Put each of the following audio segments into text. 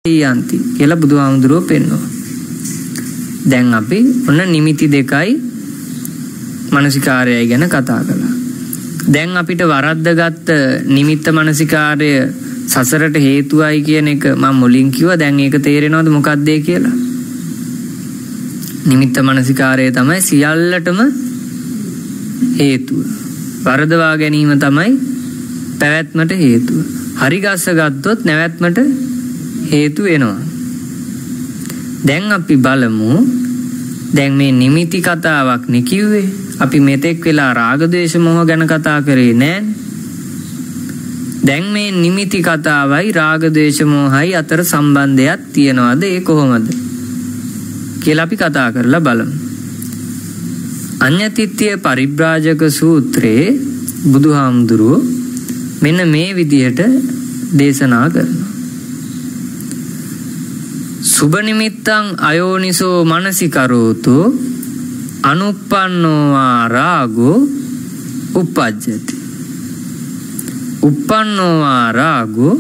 යන්ති කියලා බුදුහාමුදුරුවෝ පෙන්වනවා. දැන් අපි ඔන්න නිමිති දෙකයි මනසිකාරයයි ගැන කතා කළා. දැන් අපිට වරද්දගත් නිමිත්ත මනසිකාරය සසරට හේතුවයි කියන එක මම මුලින් කිව්වා. දැන් ඒක තේරෙනවද මොකක්ද ඒ කියලා? නිමිත්ත මනසිකාරය තමයි සියල්ලටම හේතුව. වරදවා ගැනීම තමයි පැවැත්මට හේතුව. හරි ගස්ස ගත්තොත් නැවැත්මට හේතු වෙනවා. දැන් අපි බලමු. දැන් මේ නිමිති කතාවක් නේ කිව්වේ. අපි මෙතෙක් වෙලා රාග ද්වේෂ මොහ ගැන කතා කරේ නෑනේ. දැන් මේ නිමිති කතාවයි රාග ද්වේෂ මොහයි අතර සම්බන්ධයක් තියනවාද? ඒ කොහොමද කියලා අපි කතා කරලා බලමු. අඤ්ඤතිත්‍ය පරිබ්‍රාජක සූත්‍රයේ බුදුහාමුදුරුවෝ මෙන්න මේ විදිහට දේශනා කරනවා. සුබ නිමිත්තං අයෝනිසෝ මනසිකරෝතු අනුප්පන්නෝ රාගෝ උපජ්ජති. uppannෝ රාගෝ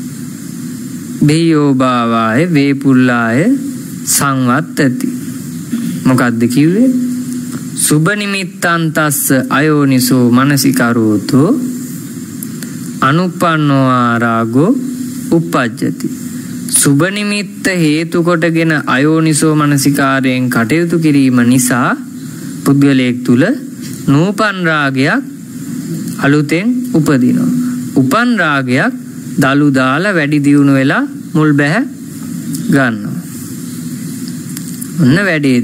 බේයෝ භාවාය වේපුල්ලාය සංවත්තති. මොකද්ද කිව්වේ? සුබ නිමිත්තං තස්ස අයෝනිසෝ මනසිකරෝතු අනුප්පන්නෝ රාගෝ උපජ්ජති. සුබ නිමිත්ත හේතු කොටගෙන අයෝනිසෝ මනසිකාරයෙන් කටයුතු කිරීම නිසා පුද්ගලයෙක් තුල නූපන් රාගයක් අලුතෙන් උපදිනවා. උපන් රාගයක් දලු දාලා වැඩි දියුණු වෙලා මුල් බැහැ ගන්නවා. ඔන්න වැඩේ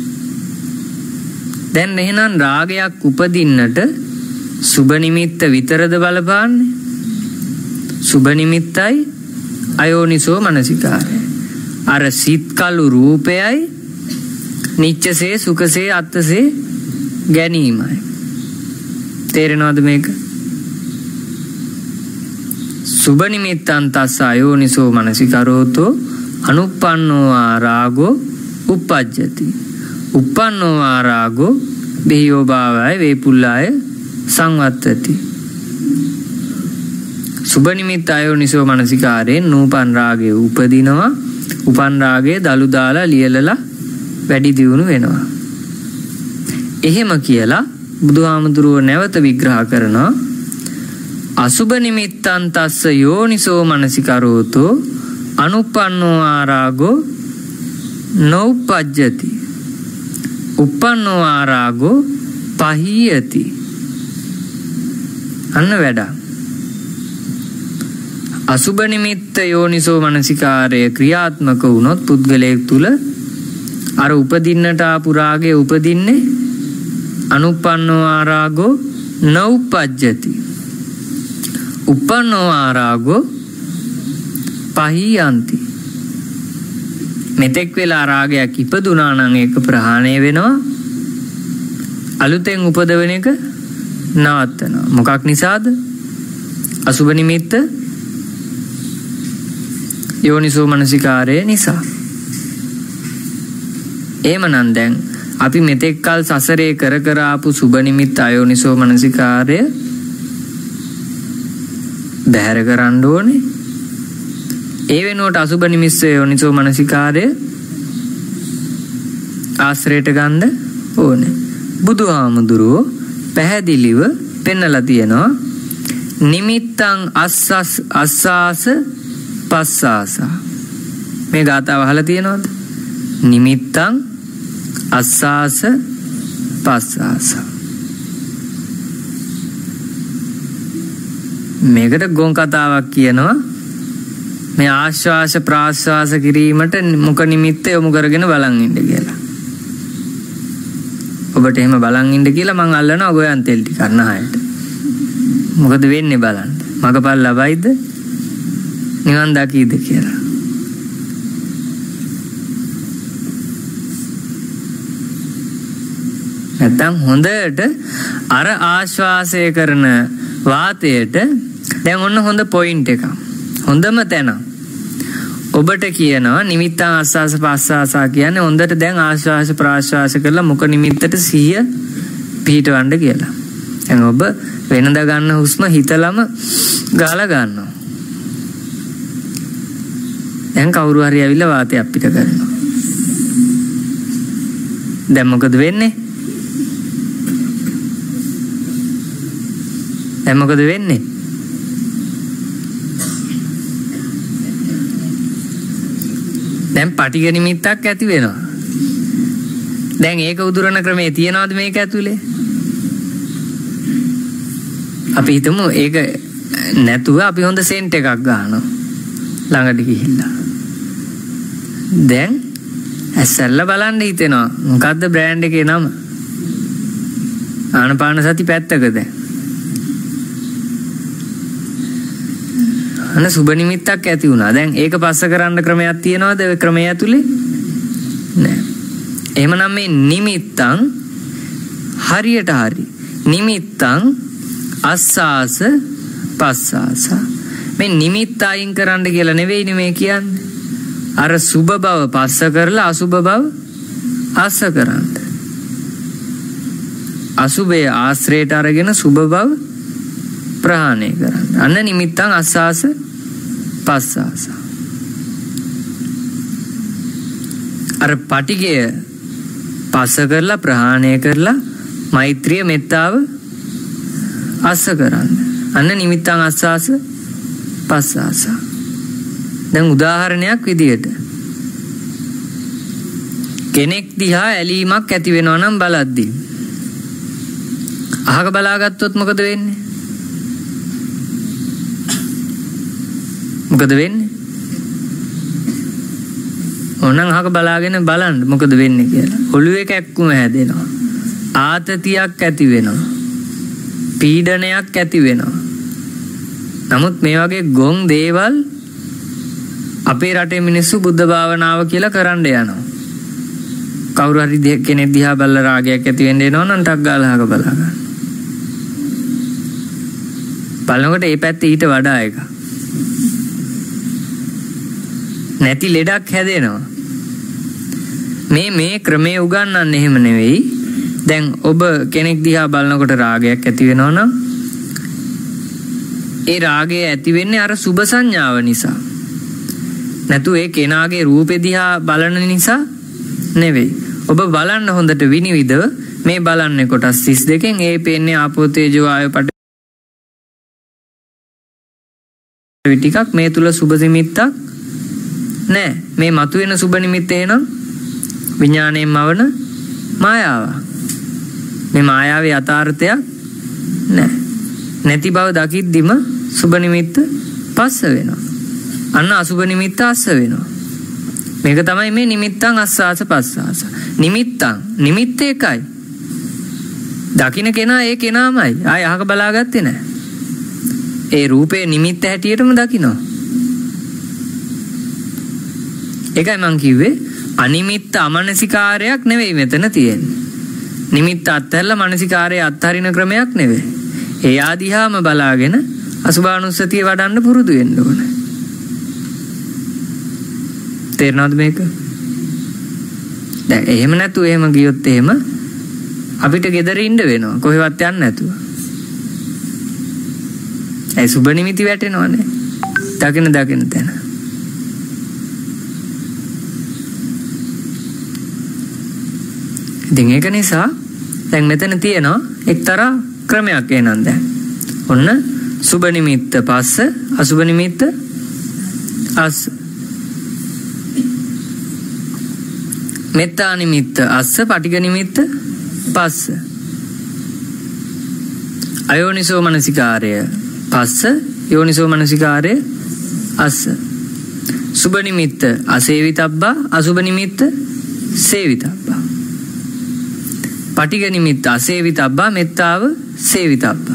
දැන් එහෙනම් රාගයක් උපදින්නට සුබ නිමිත්ත විතරද බලපාන්නේ? සුබ නිමිත්තයි අයෝනිසෝ මනසිකාරය. අර සිත් කලු රූපයයි නිච්චසේ සුඛසේ අත්තසේ ගැනීමයි. තේරෙනවද මේක? සුබ නිමිත්තං තස්ස අයෝනිසෝ මනසිකරෝතෝ අනුප්පන්නෝ රාගෝ උපජ්ජති. uppannෝ රාගෝ බේයෝ භාවය වේපුල්ලාය සංවත්තති. සුබ නිමිත්ත අයෝනිසෝ මනසිකාරයෙන් නූපන් රාගය උපදිනවා. උපන් රාගය දලු දාලා ලියලලා වැඩි දියුණු වෙනවා. එහෙම කියලා බුදුහාමුදුරුවෝ නැවත විග්‍රහ කරනවා. අසුබ නිමිත්තං තස්ස යෝනිසෝ මනසිකරෝතෝ අනුප්පන්නෝ රාගෝ නෝපජ්ජති. uppannෝ රාගෝ පහීයති. අන්න වැඩ. අසුබ නිමිත්ත යෝනිසෝ මනසිකාරය ක්‍රියාත්මක වුණොත් පුද්ගලයෙක් තුල අර උපදින්නට ආපු රාගය උපදින්නේ අනුප්පන්නෝ රාගෝ නෝපජ්ජති. uppannෝ රාගෝ පහීයන්ති. මෙතෙක් වෙලා රාගයක් ඉපදුනා නම් ඒක ප්‍රහාණය වෙනවා. අලුතෙන් උපදවන එක නවත්තනවා. මොකක් නිසාද? අසුබ නිමිත්ත යෝනිසෝ මනසිකාරය නිසා. එහෙමනම් දැන් අපි මෙතෙක් කල සසරේ කර ආපු සුබ නිමිත්ත අයෝනිසෝ මනසිකාරය බැහැර කරන්න ඕනේ. ඒ වෙනුවට අසුබ නිමිත්ත යෝනිසෝ මනසිකාරය ආශ්‍රයට ගන්න ඕනේ. බුදුහාමුදුරුවෝ පැහැදිලිව පෙන්නලා තියෙනවා නිමිත්තං අස්සාස පස්සාස. මේ ගාථාව අහලා තියෙනවද? නිමිත්තං අස්සාස පස්සාස. මේකට ගොන් කතාවක් කියනවා. මේ ආශ්වාස ප්‍රාශ්වාස කිරීමට මුඛ නිමිත්ත යොමු කරගෙන බලන් ඉන්න කියලා. ඔබට එහෙම බලන් ඉන්න කියලා මං අල්ලනවා ගෝයන් තෙල් ටික අන්නහයට. මොකද වෙන්නේ බලන්න. මගපල් ලබයිද? නිවන් දකීද කියලා. නැත්තම් හොඳට අර ආශ්වාසය කරන වාතයට දැන් ඔන්න හොඳ පොයින්ට් එකක්. හොඳම තැන. ඔබට කියනවා නිමිත්තං ආස්වාස ප්‍රාස්වාස කියන්නේ හොඳට දැන් ආශ්වාස ප්‍රාශ්වාස කරලා මුඛ නිමිත්තට සිහිය පිහිටවන්න කියලා. දැන් ඔබ වෙනද ගන්න හුස්ම හිතලම ගාලා ගන්නවා. දැන් කවුරු හරි ඇවිල්ලා වාතය අපිට කරනවා. දැන් මොකද වෙන්නේ? දැන් පටිඝ නිමිත්තක් ඇති වෙනවා. දැන් ඒක උදුරන ක්‍රමේ තියනවාද මේක ඇතුලේ? අපි හිතමු ඒක නැතුව අපි හොඳ සෙන්ට් එකක් ගන්නවා ළඟට ගිහිල්ලා. දැන් ඇස්සල්ලා බලන්න හිතෙනවා මොකද්ද බ්‍රෑන්ඩ් එකේ නම? ආනපාන සති පැත්තක දැන්. අන්න සුබ නිමිත්තක් ඇති වුණා. දැන් ඒක පස්ස කරන්න ක්‍රමයක් තියනවද ඒ ක්‍රමය ඇතුලේ? නෑ. එහෙමනම් මේ නිමිත්තන් හරියට හරි. නිමිත්තන් අස්සාස පස්සාස. මේ නිමිත්ත අයින් කරන්න කියලා නෙවෙයිනේ මේ කියන්නේ. අර සුබ බව පස්ස කරලා අසුබ බව අස්ස කරන්න. අසුබේ ආශ්‍රේට අරගෙන සුබ බව ප්‍රහාණය කරන්න. අන්න නිමිත්තන් අස්සාස පස්සාස. අර පටිගය පස්ස කරලා ප්‍රහාණය කරලා මෛත්‍රිය මෙත්තාව අස්ස කරන්න. අන්න නිමිත්තන් අස්සාස පස්සාස. දැන් උදාහරණයක් විදියට කෙනෙක් දිහා ඇලීමක් ඇති වෙනවා නම් බලද්දී අහක බලාගත්තොත් මොකද වෙන්නේ? ඕනනම් අහක බලාගෙන බලන්න මොකද වෙන්නේ කියලා. ඔළුවේ කැක්කුම හැදෙනවා. ආතතියක් ඇති වෙනවා. පීඩනයක් ඇති වෙනවා. නමුත් මේ වගේ ගොන් දේවල් අපේ රටේ මිනිස්සු බුද්ධ භාවනාව කියලා කරන්න යනවා. කවුරු හරි කෙනෙක් දිහා බලලා රාගයක් ඇති වෙන්න එනවා නම් ටක් ගාලා අහක බලා ගන්න. බලනකොට ඒ පැත්තේ ඊට වඩා එකක්. නැති ලෙඩක් හැදෙනවා. මේ ක්‍රමයේ උගන්වන්නේ එහෙම නෙවෙයි. දැන් ඔබ කෙනෙක් දිහා බලනකොට රාගයක් ඇති වෙනවා නම් ඒ රාගය ඇති වෙන්නේ අර සුබ සංඥාව නිසා. නැතු ඒ කෙනාගේ රූපෙ දිහා බලන නිසා නෙවෙයි. ඔබ බලන්න හොඳට විනිවිදව මේ බලන්නේ කොටස් 32කින් ඒ පේන්නේ ආපෝ තේජෝ ආයෝ පඨවි ටිකක් මේ තුල සුබ නිමිත්තක් නෑ. මේ මතුවෙන සුබ නිමිත්ත එනම් විඥාණයෙන්ම වන මායාවක්. මේ මායාවේ යථාර්ථයක් නෑ. නැති බව දකිද්දිම සුබ නිමිත්ත පස්ස වෙනවා. අන්න අසුබ නිමිත්ත අස්ස වෙනවා. මේක තමයි මේ නිමිත්තන් අස්සාස පස්සාස. නිමිත්ත එකයි. දකින්න කෙනා ඒ කෙනාමයි. ආය අහක බලාගත්තේ නෑ. ඒ රූපේ නිමිත්ත හැටියටම දකිනවා. ඒකයි මං කිව්වේ අනිමිත්ත අමනසිකාරයක් නෙවෙයි මෙතන තියෙන්නේ. නිමිත්ත අත්හැරලා මනසිකාරය අත්හරින ක්‍රමයක් නෙවෙයි. ඒ ආදිහාම බලාගෙන අසුභානුස්සතිය වඩන්න පුරුදු වෙන්න ඕනේ. තේරෙනවද මේක? දැන් එහෙම නැතු එහෙම ගියොත් එහෙම අපිට gedara ඉන්න වෙනවා. කොහෙවත් යන්න නැතුව. ඒ සුබ නිමිති වැටෙනවනේ. දකින තැන. ඉතින් ඒක නිසා දැන් මෙතන තියෙනවා එක්තරා ක්‍රමයක් එනන් දැන්. ඔන්න සුබ නිමිත්ත පස්ස අසුබ නිමිත්ත අස්ස. මෙත්තා නිමිත්ත අස්ස පටිඝ නිමිත්ත පස්ස. අයෝනිසෝ මනසිකාරය පස්ස යෝනිසෝ මනසිකාරය අස්ස. සුබ නිමිත්ත අසේවිතබ්බා අසුබ නිමිත්ත සේවිතබ්බා. පටිඝ නිමිත්ත අසේවිතබ්බා මෙත්තාව සේවිතබ්බා.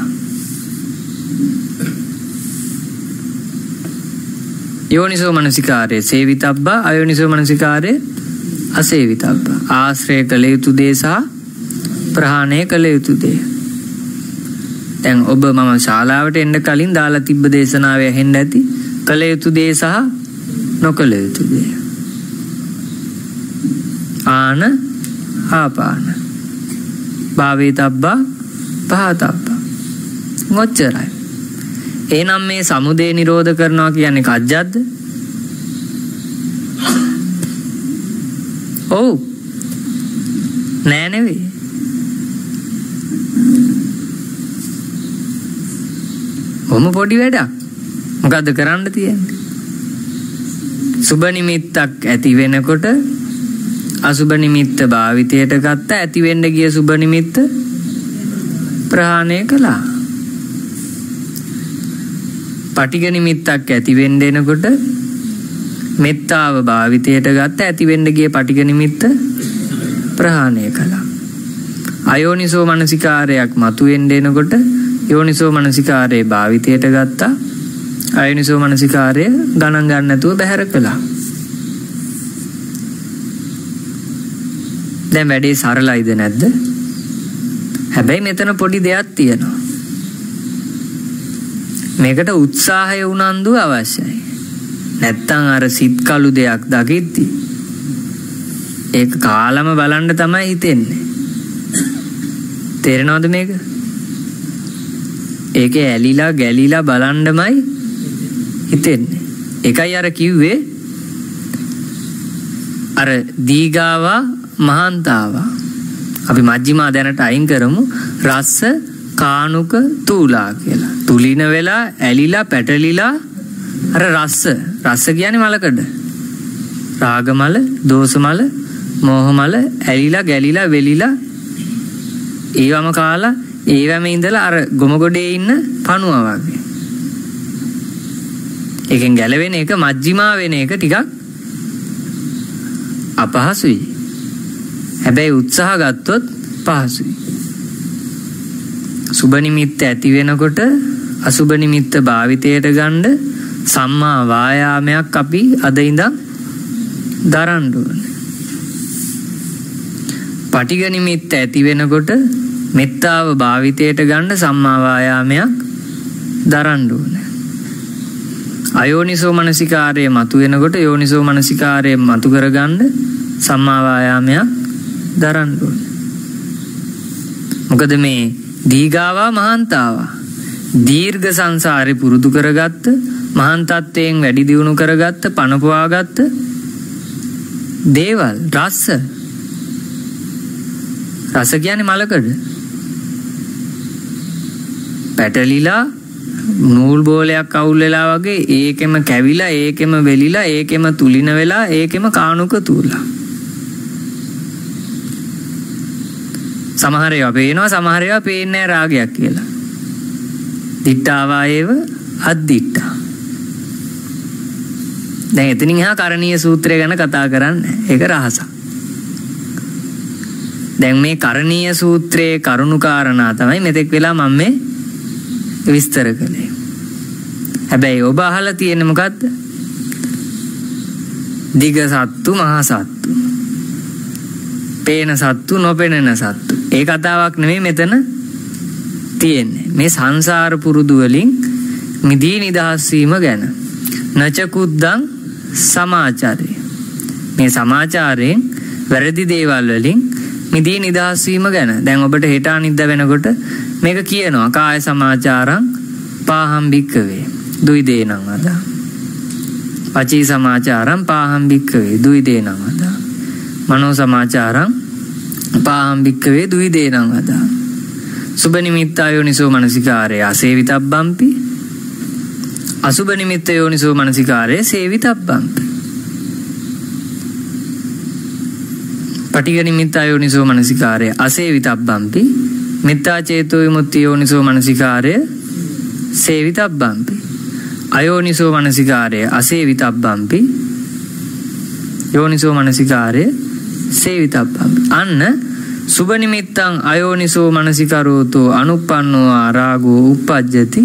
යෝනිසෝ මනසිකාරය සේවිතබ්බා අයෝනිසෝ මනසිකාරය අසේවිතබ්බා. ආශ්‍රය කළ යුතු දේ සහ ප්‍රහාණය කළ යුතු දේ. දැන් ඔබ මම ශාලාවට එන්න කලින් දාලා තිබ්බ දේශනාවේ ඇහෙන්න ඇති කළ යුතු දේ සහ නොකළ යුතු දේ. ආන ආපාන භාවේතබ්බා පහතබ්බා. මොච්චරයි. එහෙනම් මේ සමුදය නිරෝධ කරනවා කියන්නේ කජ්ජද්ද? ඔව් නෑ නෙවෙයි. කොහොම පොඩි වැඩක්. මොකද්ද කරන්න තියෙන්නේ? සුබ නිමිත්තක් ඇති වෙනකොට අසුබ නිමිත්ත භාවිතයට ගත්ත ඇති වෙන්න ගිය සුබ නිමිත්ත ප්‍රහාණය කළා. පටිඝ නිමිත්තක් ඇති වෙන්න එනකොට මෙත්තාව භාවිතයට ගත්ත ඇති වෙන්න ගිය පටිඝ නිමිත්ත ප්‍රහාණය කළා. අයෝනිසෝ මනසිකාරයක් මතුවෙන්න එනකොට යෝනිසෝ මනසිකාරයේ භාවිතයට ගත්තා. අයෝනිසෝ මනසිකාරය ගණන් ගන්න නැතුව බැහැර කළා. දැන් වැඩේ සරලයිද නැද්ද? හැබැයි මෙතන පොඩි දෙයක් තියෙනවා. මේකට උත්සාහය උනන්දු අවශ්‍යයි. නැත්තම් අර සිත් කළු දෙයක් දකිද්දි ඒක කාලම බලන්න තමයි හිතෙන්නේ. තේරෙනවද මේක? ඒකේ ඇලිලා ගැලිලා බලන්නමයි හිතෙන්නේ. ඒකයි අර කිව්වේ අර දීගාවා මහන්තාවා. අපි මජ්ක්‍ධිමා දැනට අයින් කරමු. රස්ස කානුක තූලා කියලා. තුලින වෙලා ඇලිලා පැටලිලා අර රස්ස කියන්නේ මලකඩ. රාගමල, දෝසමල, මෝහමල ඇලිලා ගැලිලා වෙලිලා ඒවම කාලා ඒවම ඉඳලා අර ගොම ගොඩේ ඉන්න පණුවා වගේ. එකෙන් ගැලවෙන එක මජ්ක්‍ධිමා වෙන එක ටිකක් අපහසුයි. හැබැයි උත්සාහ ගත්තොත් පහසුයි. සුබ නිමිත්ත ඇති වෙනකොට අසුබ නිමිත්ත භාවිතයට ගන්න සම්මා වායාමයක් අපි අද ඉඳන් දරන්න ඕනේ. පටිඝ නිමිත්ත ඇති වෙනකොට මෙත්තාව භාවිතයට ගන්න සම්මා වායාමයක් දරන්න ඕනේ. අයෝනිසෝ මනසිකාරය මතු වෙනකොට යෝනිසෝ මනසිකාරය මතු කරගන්න සම්මා වායාමයක් දරන්න ඕනේ. මොකද මේ දීගාවා මහන්තාවා දීර්ඝ සංසාරේ පුරුදු කරගත්ත මහන්තත්වයෙන් වැඩි දියුණු කරගත්ත පණපුවාගත්ත දේවල්. රස කියන්නේ මලකඩ පැටලිලා නූල් බෝලයක් අවුල් වෙලා වගේ ඒකෙම කැවිලා ඒකෙම වෙලිලා ඒකෙම තුලින වෙලා ඒකෙම කාණුක තුලා. සමහර ඒවා පේනවා, සමහර ඒවා පේන්නේ නැහැ රාගයක් කියලා. දිට්ඨාවා ඒව අද්දිට්ඨා. දැන් එතනින් එහා කරණීය සූත්‍රය ගැන කතා කරන්නේ. ඒක රහසක්. දැන් මේ කරණීය සූත්‍රයේ කරුණු කාරණා තමයි මෙතෙක් වෙලා මම මේ විස්තර කළේ. හැබැයි ඔබ අහලා තියෙන්නේ මොකද්ද? දිග සත්තු මහා සත්තු. පේන සත්තු නොපෙනෙන සත්තු. ඒ කතාවක් නෙමෙයි මෙතන තියෙන්නේ. මේ සංසාර පුරුදු වලින් මිදී නිදහස් වීම ගැන. නචකුද්දං සමාචාරය. මේ සමාචාරයෙන් වැරදි දේවල් වලින් මිදී නිදහස් වීම ගැන. දැන් ඔබට හෙට අනිද්දා වෙනකොට මේක කියනවා කාය සමාචාරං පාහම් භික්කවේ දුයිදේනං වදා. වචී සමාචාරං පාහම් භික්කවේ දුයිදේනං වදා. මනෝ සමාචාරං පාහම් භික්කවේ දුයිදේනං වදා. සුබ නිමිත්ත යෝනිසෝ මනසිකාරය අසේවිතබ්බම්පි අසුබ නිමිත්ත යෝනිසෝ මනසිකාරය සේවිතබ්බම්පි. පටිඝ නිමිත්ත යෝනිසෝ මනසිකාරය අසේවිතබ්බම්පි මෙත්තා චේතෝ විමුක්ති යෝනිසෝ මනසිකාරය සේවිතබ්බම්පි. අයෝනිසෝ මනසිකාරය අසේවිතබ්බම්පි යෝනිසෝ මනසිකාරය සේවිතබ්බම්පි. අන්න සුබ නිමිත්තං අයෝනිසෝ මනසිකරෝතෝ අනුප්පන්නෝ රාගෝ uppajjati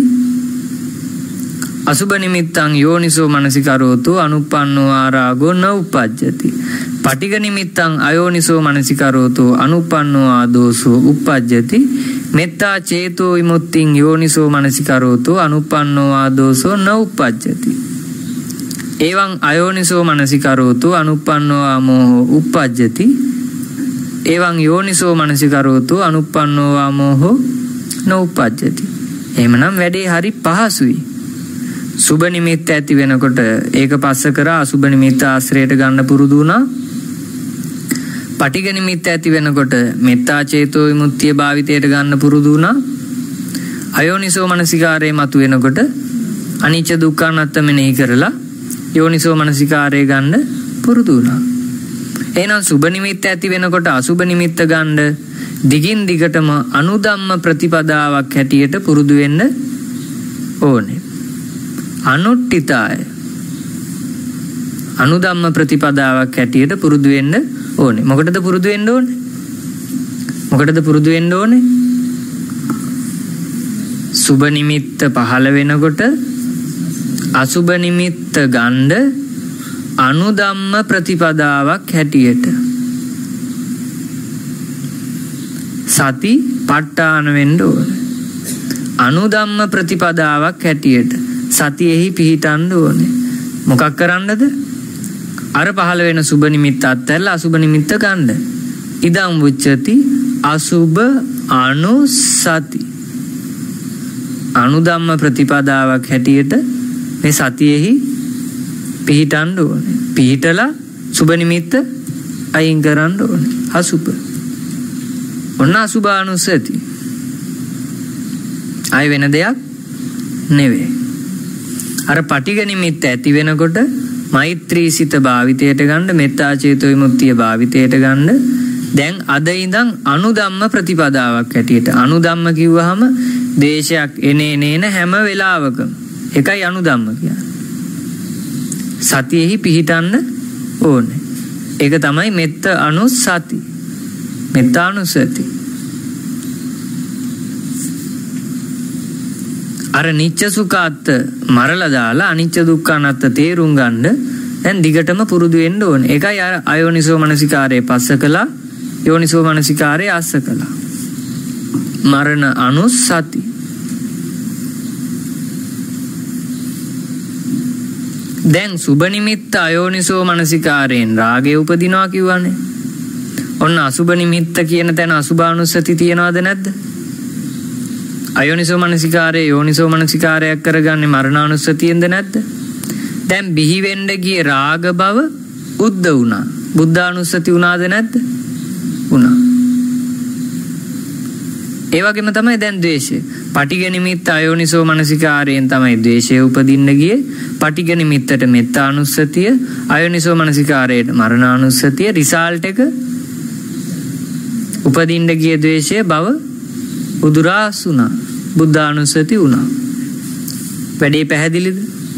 අසුබ නිමිත්තං යෝනිසෝ මනසිකරෝතෝ අනුප්පන්නෝ රාගෝ න uppajjati. පටිඝ නිමිත්තං අයෝනිසෝ මනසිකරෝතෝ අනුප්පන්නෝ දෝසෝ uppajjati මෙත්තා චේතෝ විමුක්තිං යෝනිසෝ මනසිකරෝතෝ අනුප්පන්නෝ දෝසෝ න uppajjati. එවං අයෝනිසෝ මනසිකරෝතෝ අනුප්පන්නෝ මෝහෝ uppajjati එවං යෝනිසෝ මනසිකරෝතෝ අනුප්පන්නෝ මෝහෝ න uppajjati. එහෙමනම් වැඩේ හරි පහසුයි. සුබ නිමිත්ත ඇති වෙනකොට ඒක පස්ස කරා අසුබ නිමිත්ත ආශ්‍රයයට ගන්න පුරුදු වුණා. පටිඝ නිමිත්ත ඇති වෙනකොට මෙත්තා චේතෝ විමුක්තිය භාවිතයට ගන්න පුරුදු වුණා. අයෝනිසෝ මනසිකාරයේ මතු වෙනකොට අනිච්ච දුක්ඛ අනාත්ම මෙනෙහි කරලා යෝනිසෝ මනසිකාරය ගන්න පුරුදු වුණා. එහෙනම් සුබ නිමිත්ත ඇති වෙනකොට අසුබ නිමිත්ත ගන්න දිගින් දිගටම අනුධම්ම ප්‍රතිපදාවක් හැටියට පුරුදු වෙන්න ඕනේ. අනුට්ඨිතාය අනුධම්ම ප්‍රතිපදාවක් හැටියට පුරුදු වෙන්න ඕනේ. මොකටද පුරුදු වෙන්න ඕනේ? මොකටද පුරුදු වෙන්න ඕනේ? සුබ නිමිත්ත පහළ වෙනකොට අසුබ නිමිත්ත ගන්න අනුධම්ම ප්‍රතිපදාවක් හැටියට සති ප ဋ ාණ වෙන්න ඕනේ. අනුධම්ම ප්‍රතිපදාවක් හැටියට සතියෙහි පිහිටන්න ඕනේ. මොකක් කරන්නද? අර පහළ වෙන සුබ නිමිත්ත අත්හැරලා අසුබ නිමිත්ත ගන්න. ඉදං උච්චති අසුබ අනුසති. අනුධම්ම ප්‍රතිපදාවක් හැටියට මේ සතියෙහි පිහිටන්න ඕනේ. පිහිටලා සුබ නිමිත්ත අයින් කරන්න ඕනේ. අසුබ. ඔන්න අසුභානුස්සති. ආය වෙන දෙයක් නෙවෙයි. අර පටිඝ නිමිත්ත ඇති වෙනකොට මෛත්‍රී සිත භාවිතයට ගන්න, මෙත්තා චේතෝ විමුක්තිය භාවිතයට ගන්න. දැන් අද ඉඳන් අනුධම්ම ප්‍රතිපදාවක් හැටියට. අනුධම්ම කිව්වහම දේශයක් එනේන හැම වෙලාවකම එකයි අනුධම්ම කියන්නේ. සතියෙහි පිහිටන්න ඕනේ. ඒක තමයි මෙත්ත අනුසති. මෙත්තානුසති. අර නිච්ච සුඛාත්ත මරලා දාලා අනිච්ච දුක්ඛ අනාත්ත තේරුම් ගන්න දැන් දිගටම පුරුදු වෙන්න ඕනේ. ඒකයි අයෝනිසෝ මනසිකාරයේ පස්ස කළා, යෝනිසෝ මනසිකාරයේ අස්ස කළා. මරණ අනුසති. දැන් සුබ නිමිත්ත අයෝනිසෝ මනසිකාරයෙන් රාගය උපදිනවා කිව්වනේ. ඔන්න අසුබ නිමිත්ත කියන තැන අසුභානුස්සති තියනවද නැද්ද? අයෝනිසෝ මනසිකාරයේ යෝනිසෝ මනසිකාරයක් කරගන්නේ මරණානුස්සතියෙන්ද නැද්ද? දැන් බිහි වෙන්න ගිය රාග බව උද්ද වුණා. බුද්ධානුස්සති වුණාද නැද්ද? වුණා. ඒ වගේම තමයි දැන් ද්වේෂය. පටිඝ නිමිත්ත අයෝනිසෝ මනසිකාරයෙන් තමයි ද්වේෂය උපදින්න ගියේ. පටිඝ නිමිත්තට මෙත්තානුස්සතිය, අයෝනිසෝ මනසිකාරයට මරණානුස්සතිය. රිසල්ට් එක උපදින්න ගිය ද්වේෂය බව උදුරාස් වුණා. බුද්ධානුස්සති වුණා. වැඩේ පැහැදිලිද?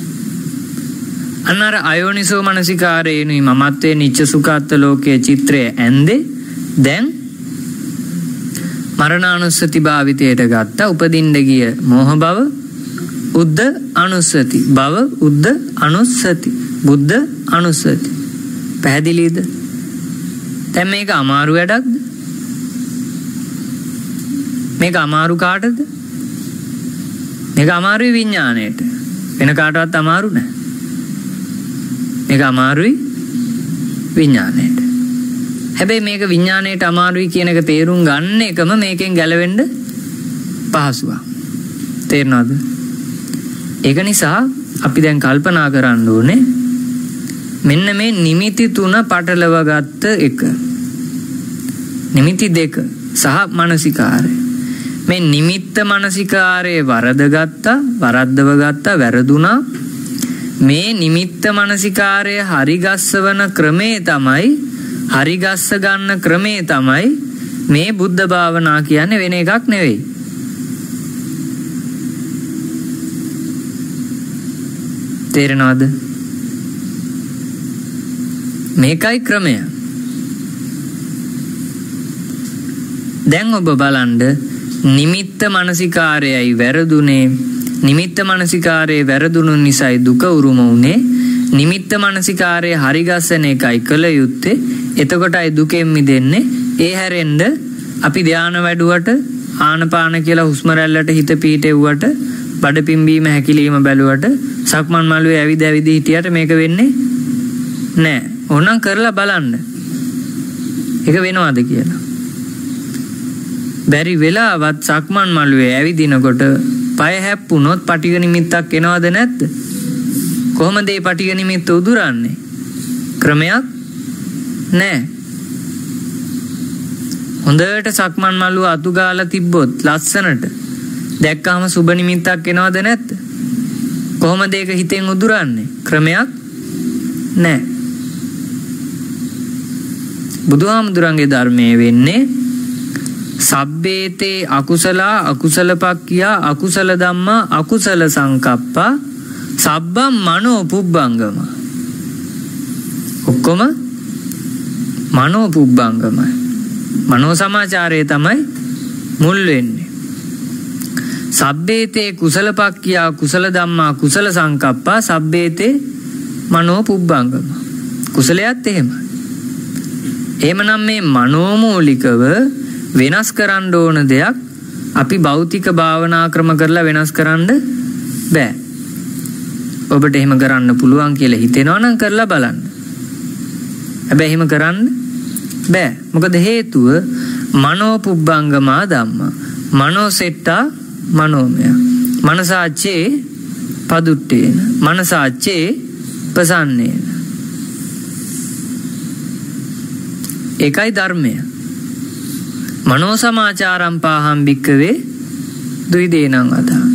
අන්නර අයෝනිසෝ මනසිකාරේනුයි මමත්වයේ නිච්ච සුඛාත්ත ලෝකයේ චිත්‍රය ඇන්දේ දැන් මරණානුස්සති භාවිතයට ගත්ත. උපදින්න ගිය මෝහ බව උද්ද අනුස්සති. බව උද්ද අනුස්සති. බුද්ධ අනුස්සති. පැහැදිලිද? දැන් මේක අමාරු වැඩක්ද? මේක අමාරු කාටද? මේක අමාරුයි විඥාණයට. වෙන කාටවත් අමාරු නෑ. මේක අමාරුයි විඥාණයට. හැබැයි මේක විඥාණයට අමාරුයි කියන එක තේරුම් ගන්න එකම මේකෙන් ගැලවෙන්න පහසුවක්. තේරෙනවද? ඒක නිසා අපි දැන් කල්පනා කරන්න ඕනේ මෙන්න මේ නිමිති තුන පටලව ගත්ත එක. නිමිති දෙක සහ මානසිකාරය. මේ නිමිත්ත මානසිකාරයේ වරදව ගත්තා, වැරදුනා. මේ නිමිත්ත මානසිකාරය හරිගස්සවන ක්‍රමේ තමයි, හරිගස්ස ගන්න ක්‍රමේ තමයි මේ බුද්ධ භාවනා කියන්නේ. වෙන එකක් නෙවෙයි. තේරෙනවද? මේකයි ක්‍රමය. දැන් ඔබ බලන්න නිමිත්ත මානසිකාරයයි වැරදුනේ. නිමිත්ත මානසිකාරයේ වැරදුණු නිසායි දුක උරුම වුනේ. නිමිත්ත මානසිකාරයේ හරිගස්සන එකයි කළ යුත්තේ. එතකොටයි දුකෙන් මිදෙන්නේ. ඒ හැරෙන්න අපි ධානය වැඩුවට, ආනපාන කියලා හුස්ම රැල්ලට හිත පීටෙව්වට, බඩ පිම්බීම හැකිලිම බැලුවට, සක්මන් මළුවේ ඇවිද හිටියට මේක වෙන්නේ නෑ. ඕනම් කරලා බලන්න. ඒක වෙනවද කියලා. බැරි වෙලාවත් සක්මන් මළුවේ ඇවිදිනකොට පය හැප්පුණොත් පටිඝ නිමිත්තක් එනවද නැද්ද? කොහොමද මේ පටිඝ නිමිත්ත උදුරන්නේ? ක්‍රමයක් නෑ. හොඳට සක්මන් මළුව අතු ගාලා තිබ්බොත් ලස්සනට දැක්කම සුබ නිමිත්තක් එනවද නැද්ද? කොහොමද ඒක හිතෙන් උදුරන්නේ? ක්‍රමයක් නැහැ. බුදුහාමුදුරන්ගේ ධර්මයේ වෙන්නේ සබ්බේතේ අකුසලා අකුසලපක්ඛියා අකුසල ධම්මා අකුසල සංකප්පා සබ්බම් මනෝ පුබ්බංගම. ඔක්කොම මනෝ පුබ්බංගමයි. මනෝ සමාචාරය තමයි මුල් වෙන්නේ. සබ්බේතේ කුසලපක්ඛියා කුසල ධම්මා කුසල සංකප්පා සබ්බේතේ මනෝ පුබ්බංගම. කුසලයත් එහෙමයි. එහෙමනම් මේ මනෝමූලිකව වෙනස් කරන්න ඕන දෙයක් අපි භෞතික භාවනා ක්‍රම කරලා වෙනස් කරන්න බෑ. ඔබට එහෙම කරන්න පුළුවන් කියලා හිතෙනවා නම් කරලා බලන්න. හැබැයි එහෙම කරන්න බෑ. මොකද හේතුව මනෝ පුබ්බංගමා ධම්මා. මනෝ සෙට්ටා මනෝමය. මනසාච්චේ පදුට්ටේන. මනසාච්චේ ප්‍රසන්නේන. ඒකයි ධර්මය. මනෝ සමාචාරම් පාහම් භික්කවේ දුයිදේනං අදා.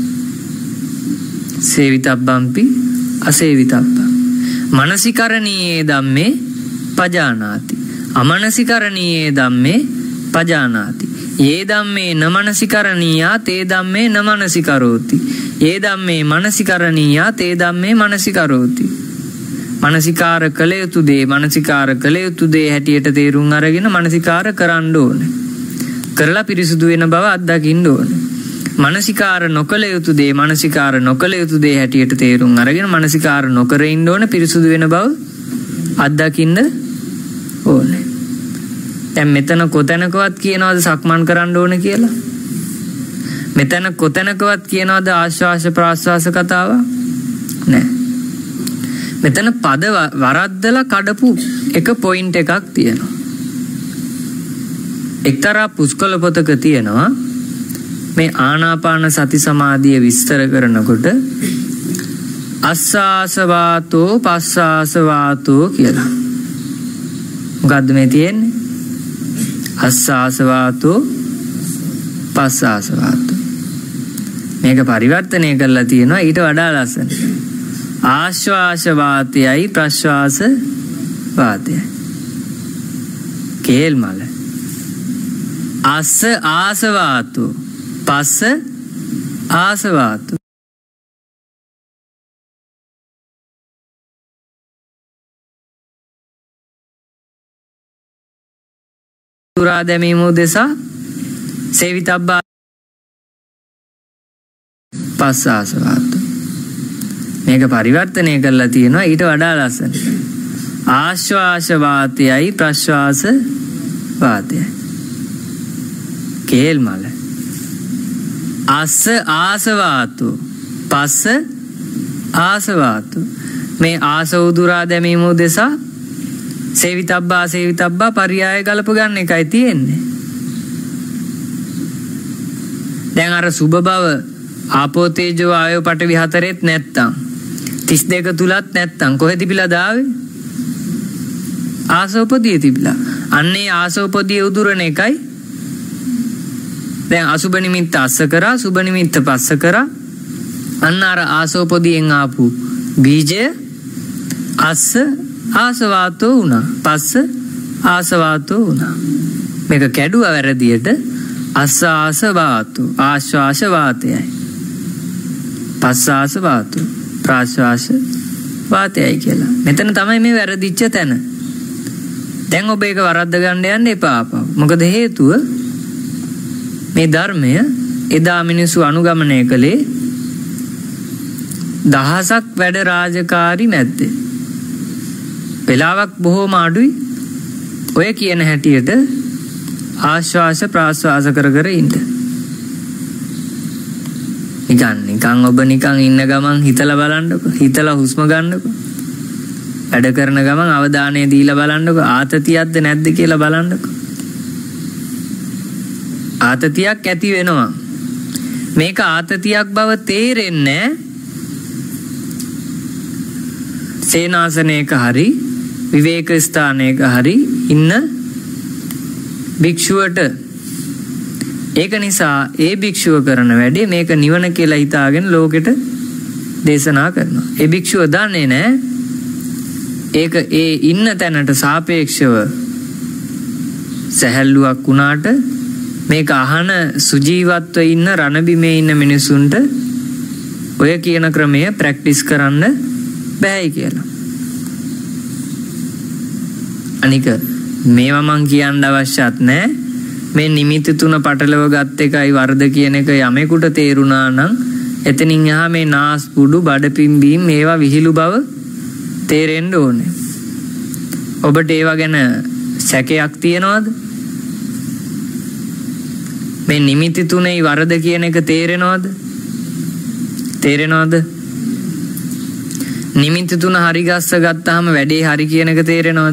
සේවිතබ්බම්පි අසේවිතබ්බම්. මනසිකරණීයේ ධම්මේ පජානාති. අමනසිකරණීයේ ධම්මේ පජානාති. යේ ධම්මේ නමනසිකරණීයා තේ ධම්මේ නමනසිකරෝති. යේ ධම්මේ මනසිකරණීයා තේ ධම්මේ මනසිකරෝති. මනසිකාර කළ යුතු දේ මනසිකාර කළ යුතු දේ හැටියට තේරුම් අරගෙන මනසිකාර කරන්න ඕනේ. කරලා පිරිසුදු වෙන බව අත්දකින්න ඕනේ. මනසිකාර නොකළ යුතු දේ මනසිකාර නොකළ යුතු දේ හැටියට තේරුම් අරගෙන මනසිකාර නොකර ඉන්න ඕනේ. පිරිසුදු වෙන බව අත්දකින්න ඕනේ. දැන් මෙතන කොතැනකවත් කියනවාද සක්මන් කරන්න ඕනේ කියලා? මෙතන කොතැනකවත් කියනවාද ආශ්වාස ප්‍රාශ්වාස කතාව? නැහැ. මෙතන පද වරද්දලා කඩපු එක පොයින්ට් එකක් තියෙනවා. එක්තරා පුස්කොළ පොතක තියෙනවා මේ ආනාපාන සති සමාධිය විස්තර කරනකොට අස්සාසවාතෝ පස්සාසවාතෝ කියලා. මොකද්ද මේ තියෙන්නේ? අස්සාසවාතෝ පස්සාසවාතෝ. මේක පරිවර්තනය කරලා තියෙනවා ඊට වඩා ලස්සනට. ආශ්වාස වාතයයි ප්‍රශ්වාස වාතයයි. කේල් මල. අස්ස ආසවාතෝ පස්ස ආසවාතෝ. තුරා දැමීම උදෙසා සේවිතබ්බා පස්ස ආසවාතෝ. මේක පරිවර්තනය කරලා තියෙනවා ඊට වඩා ලස්සන. ආශ්වාස වාතයයි ප්‍රශ්වාස වාතයයි. කේල් මල. අස්ස ආසවාතෝ පස්ස ආසවාතෝ. මේ ආස උදුරා දැමීම උදෙසා සේවිතබ්බා සේවිතබ්බා පරියාය ගලප ගන්න එකයි තියෙන්නේ. දැන් අර සුබ බව ආපෝ තේජෝ ආයෝ පඨවි හතරෙත් නැත්තම් 32 තුලත් නැත්තම් කොහෙද තිබිලාද ආවේ? ආසෝපදී තිබිලා. අන්නේ ආසෝපදී උදුරන එකයි. දැන් අසුබ නිමිත්ත අස්ස කරා සුබ නිමිත්ත පස්ස කරා. අන්න අර ආසෝපදීෙන් ආපු බීජය අස්ස ආසවාතෝ වුණා. පස්ස ආසවාතෝ වුණා. මේක කැඩුවා වැරදියට. අස්ස ආසවාතෝ ආශ්වාස වාතයයි. පස්සාස වාතෝ ප්‍රාශ්වාස වාතයයි කියලා. මෙතන තමයි මේ වැරදිච්ච තැන. දැන් ඔබ ඒක වරද්ද ගන්න යන්න එපා. මොකද හේතුව මේ ධර්මය එදා මිනිස්සු අනුගමනය කළේ දහසක් වැඩ රාජකාරි මැද්දේ. වෙලාවක් බොහෝම අඩුයි. ඔය කියන හැටියට ආශ්වාස ප්‍රාශ්වාස කර කර ඉන්න. නිකන් ඔබ නිකන් ඉන්න ගමන් හිතලා බලන්නකෝ. හිතලා හුස්ම ගන්නකෝ. වැඩ කරන ගමන් අවධානය දීලා බලන්නකෝ. ආතතියක්ද නැද්ද කියලා බලන්නකෝ. ආතතියක් ඇති වෙනවා. මේක ආතතියක් බව තේරෙන්නේ සේනාසනයක හරි විවේක ස්ථානයක හරි ඉන්න භික්ෂුවට ඒක නිසා ඒ භික්ෂුව කරන වැඩේ මේක නිවන කියලා හිතාගෙන ලෝකෙට දේශනා කරනවා. ඒ භික්ෂුව දන්නේ නැහැ ඒක ඒ ඉන්න තැනට සාපේක්ෂව සැහැල්ලුවක් වුණාට මේක අහන සුජීවත්ව ඉන්න රණබිමේ ඉන්න මිනිසුන්ට ඔය කියන ක්‍රමය ප්‍රැක්ටිස් කරන්න බෑයි කියලා. අනික මේවා මං කියන්න අවශ්‍යත් නැහැ. මේ නිමිති තුන පටලව ගත් එකයි වරද කියන එක යමෙකුට තේරුණා නම් එතනින් එහා මේ නාස්පුඩු බඩ පිම්බීම් මේවා විහිළු බව තේරෙන්න ඕනේ. ඔබට ඒවා ගැන සැකයක් තියනවද? මේ නිමිති තුනේ වරද කියන එක තේරෙනවද? තේරෙනවද? නිමිති තුන හරි ගස්ස ගත්තාම වැඩේ හරි කියන එක තේරෙනවද?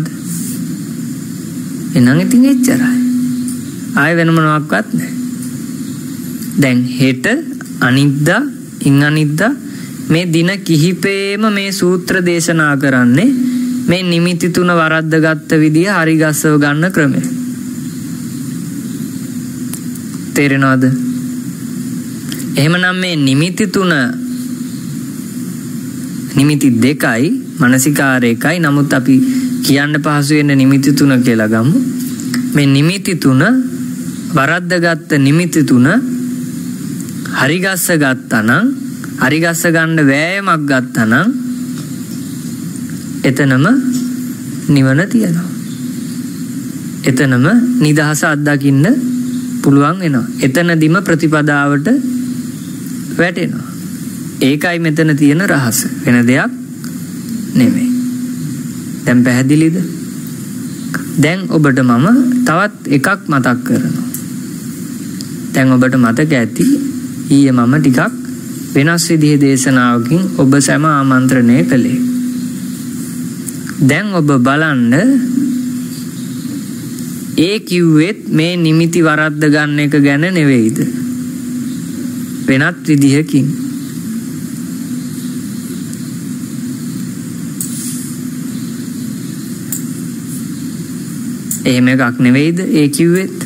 එනං ඉතින් එච්චරයි. ආය වෙන මොනවත් නැහැ. දැන් හෙට අනිද්දා ඉන් අනිද්දා මේ දින කිහිපෙම මේ සූත්‍ර දේශනා කරන්නේ මේ නිමිති තුන වරද්ද ගත්ත විදිය හරි ගස්සව ගන්න ක්‍රමය. තේරෙනවද? එහෙමනම් මේ නිමිති තුන නිමිති දෙකයි මානසිකාර එකයි. නමුත් අපි කියන්න පහසු වෙන නිමිති තුන කියලා ගමු. මේ නිමිති තුන වරද්ද ගත්ත නිමිති තුන හරි ගස්ස ගත්තා නම් හරි ගස්ස ගන්න වෑයමක් ගත්තා නම් එතනම නිවන තියෙනවා. එතනම නිදහස අත්දකින්න පුළුවන් වෙනවා. එතනදිම ප්‍රතිපදාවට වැටෙනවා. ඒකයි මෙතන තියෙන රහස. වෙන දෙයක් නෙමෙයි. දැන් පැහැදිලිද? දැන් ඔබට මම තවත් එකක් මතක් කරනවා. දැන් ඔබට මතක ඇති ඊයේ මම ටිකක් වෙනස් විදිහේ දේශනාවකින් ඔබ සැම ආමන්ත්‍රණය කළේ. දැන් ඔබ බලන්න ඒ කිව්වෙත් මේ නිමිති වරද්ද ගන්න එක ගැන නෙවෙයිද? වෙනත් විදිහකින්. එහෙම එකක් නෙවෙයිද ඒ කිව්වෙත්?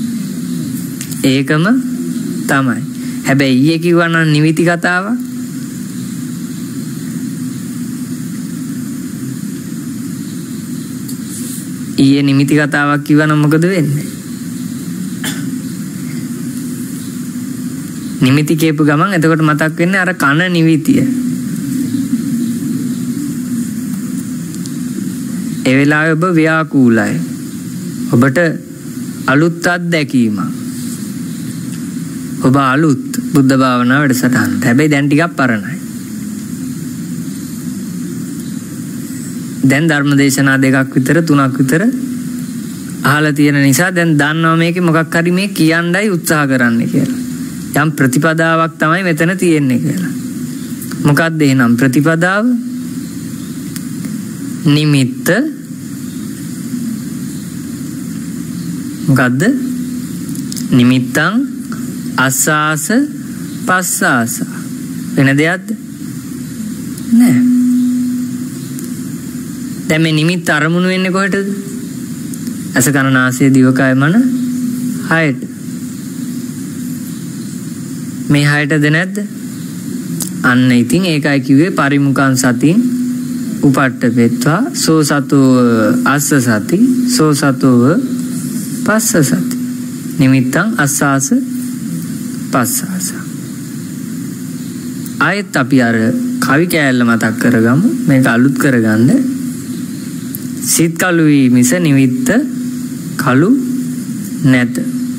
ඒකම තමයි. හැබැයි ඊයේ කිව්වා නම් නිමිති කතාවක්. ඊයේ නිමිති කතාවක් කිව්වා නම් මොකද වෙන්නේ? නිමිති කියපු ගමන් එතකොට මතක් වෙන්නේ අර කන නිවිතිය. ඒ වෙලාවේ ඔබ ව්‍යාකූලයි. ඔබට අලුත් අත්දැකීමක්. ඔබ අලුත් බුද්ධ භාවනා වැඩසටහනට. හැබැයි දැන් ටිකක් පරණයි. දැන් ධර්ම දේශනා දෙකක් විතර තුනක් විතර අහලා තියෙන නිසා දැන් දන්නවා මේකේ මොකක් හරි මේ කියන්නයි උත්සාහ කරන්න කියලා. යම් ප්‍රතිපදාවක් තමයි මෙතන තියෙන්නේ කියලා. මොකක්ද එහෙනම් ප්‍රතිපදාව? නිමිත්ත මොකද්ද? නිමිත්තං අස්සාස පස්සාස. වෙන දෙයක්ද? නෑ. දැන් මේ නිමිත්ත අරමුණු වෙන්නේ කොහෙටද? අස කන නාසය දිවකය මන හයට. මේ හයටද නැද්ද? අන්න ඉතින් ඒකයි කිව්වේ පරිමුඛං සතින් උපට්ඨපෙත්වා සෝ සතෝ අස්ස සති සෝ සතෝව පස්ස සති. නිමිත්තං අස්සාස පස්සාස. ආයෙත් අපි අර කවි කෑල්ල මතක් කරගමු. මේක අලුත් කරගන්න. සිත් කලුයි මිස නිමිත්ත කලු නැත.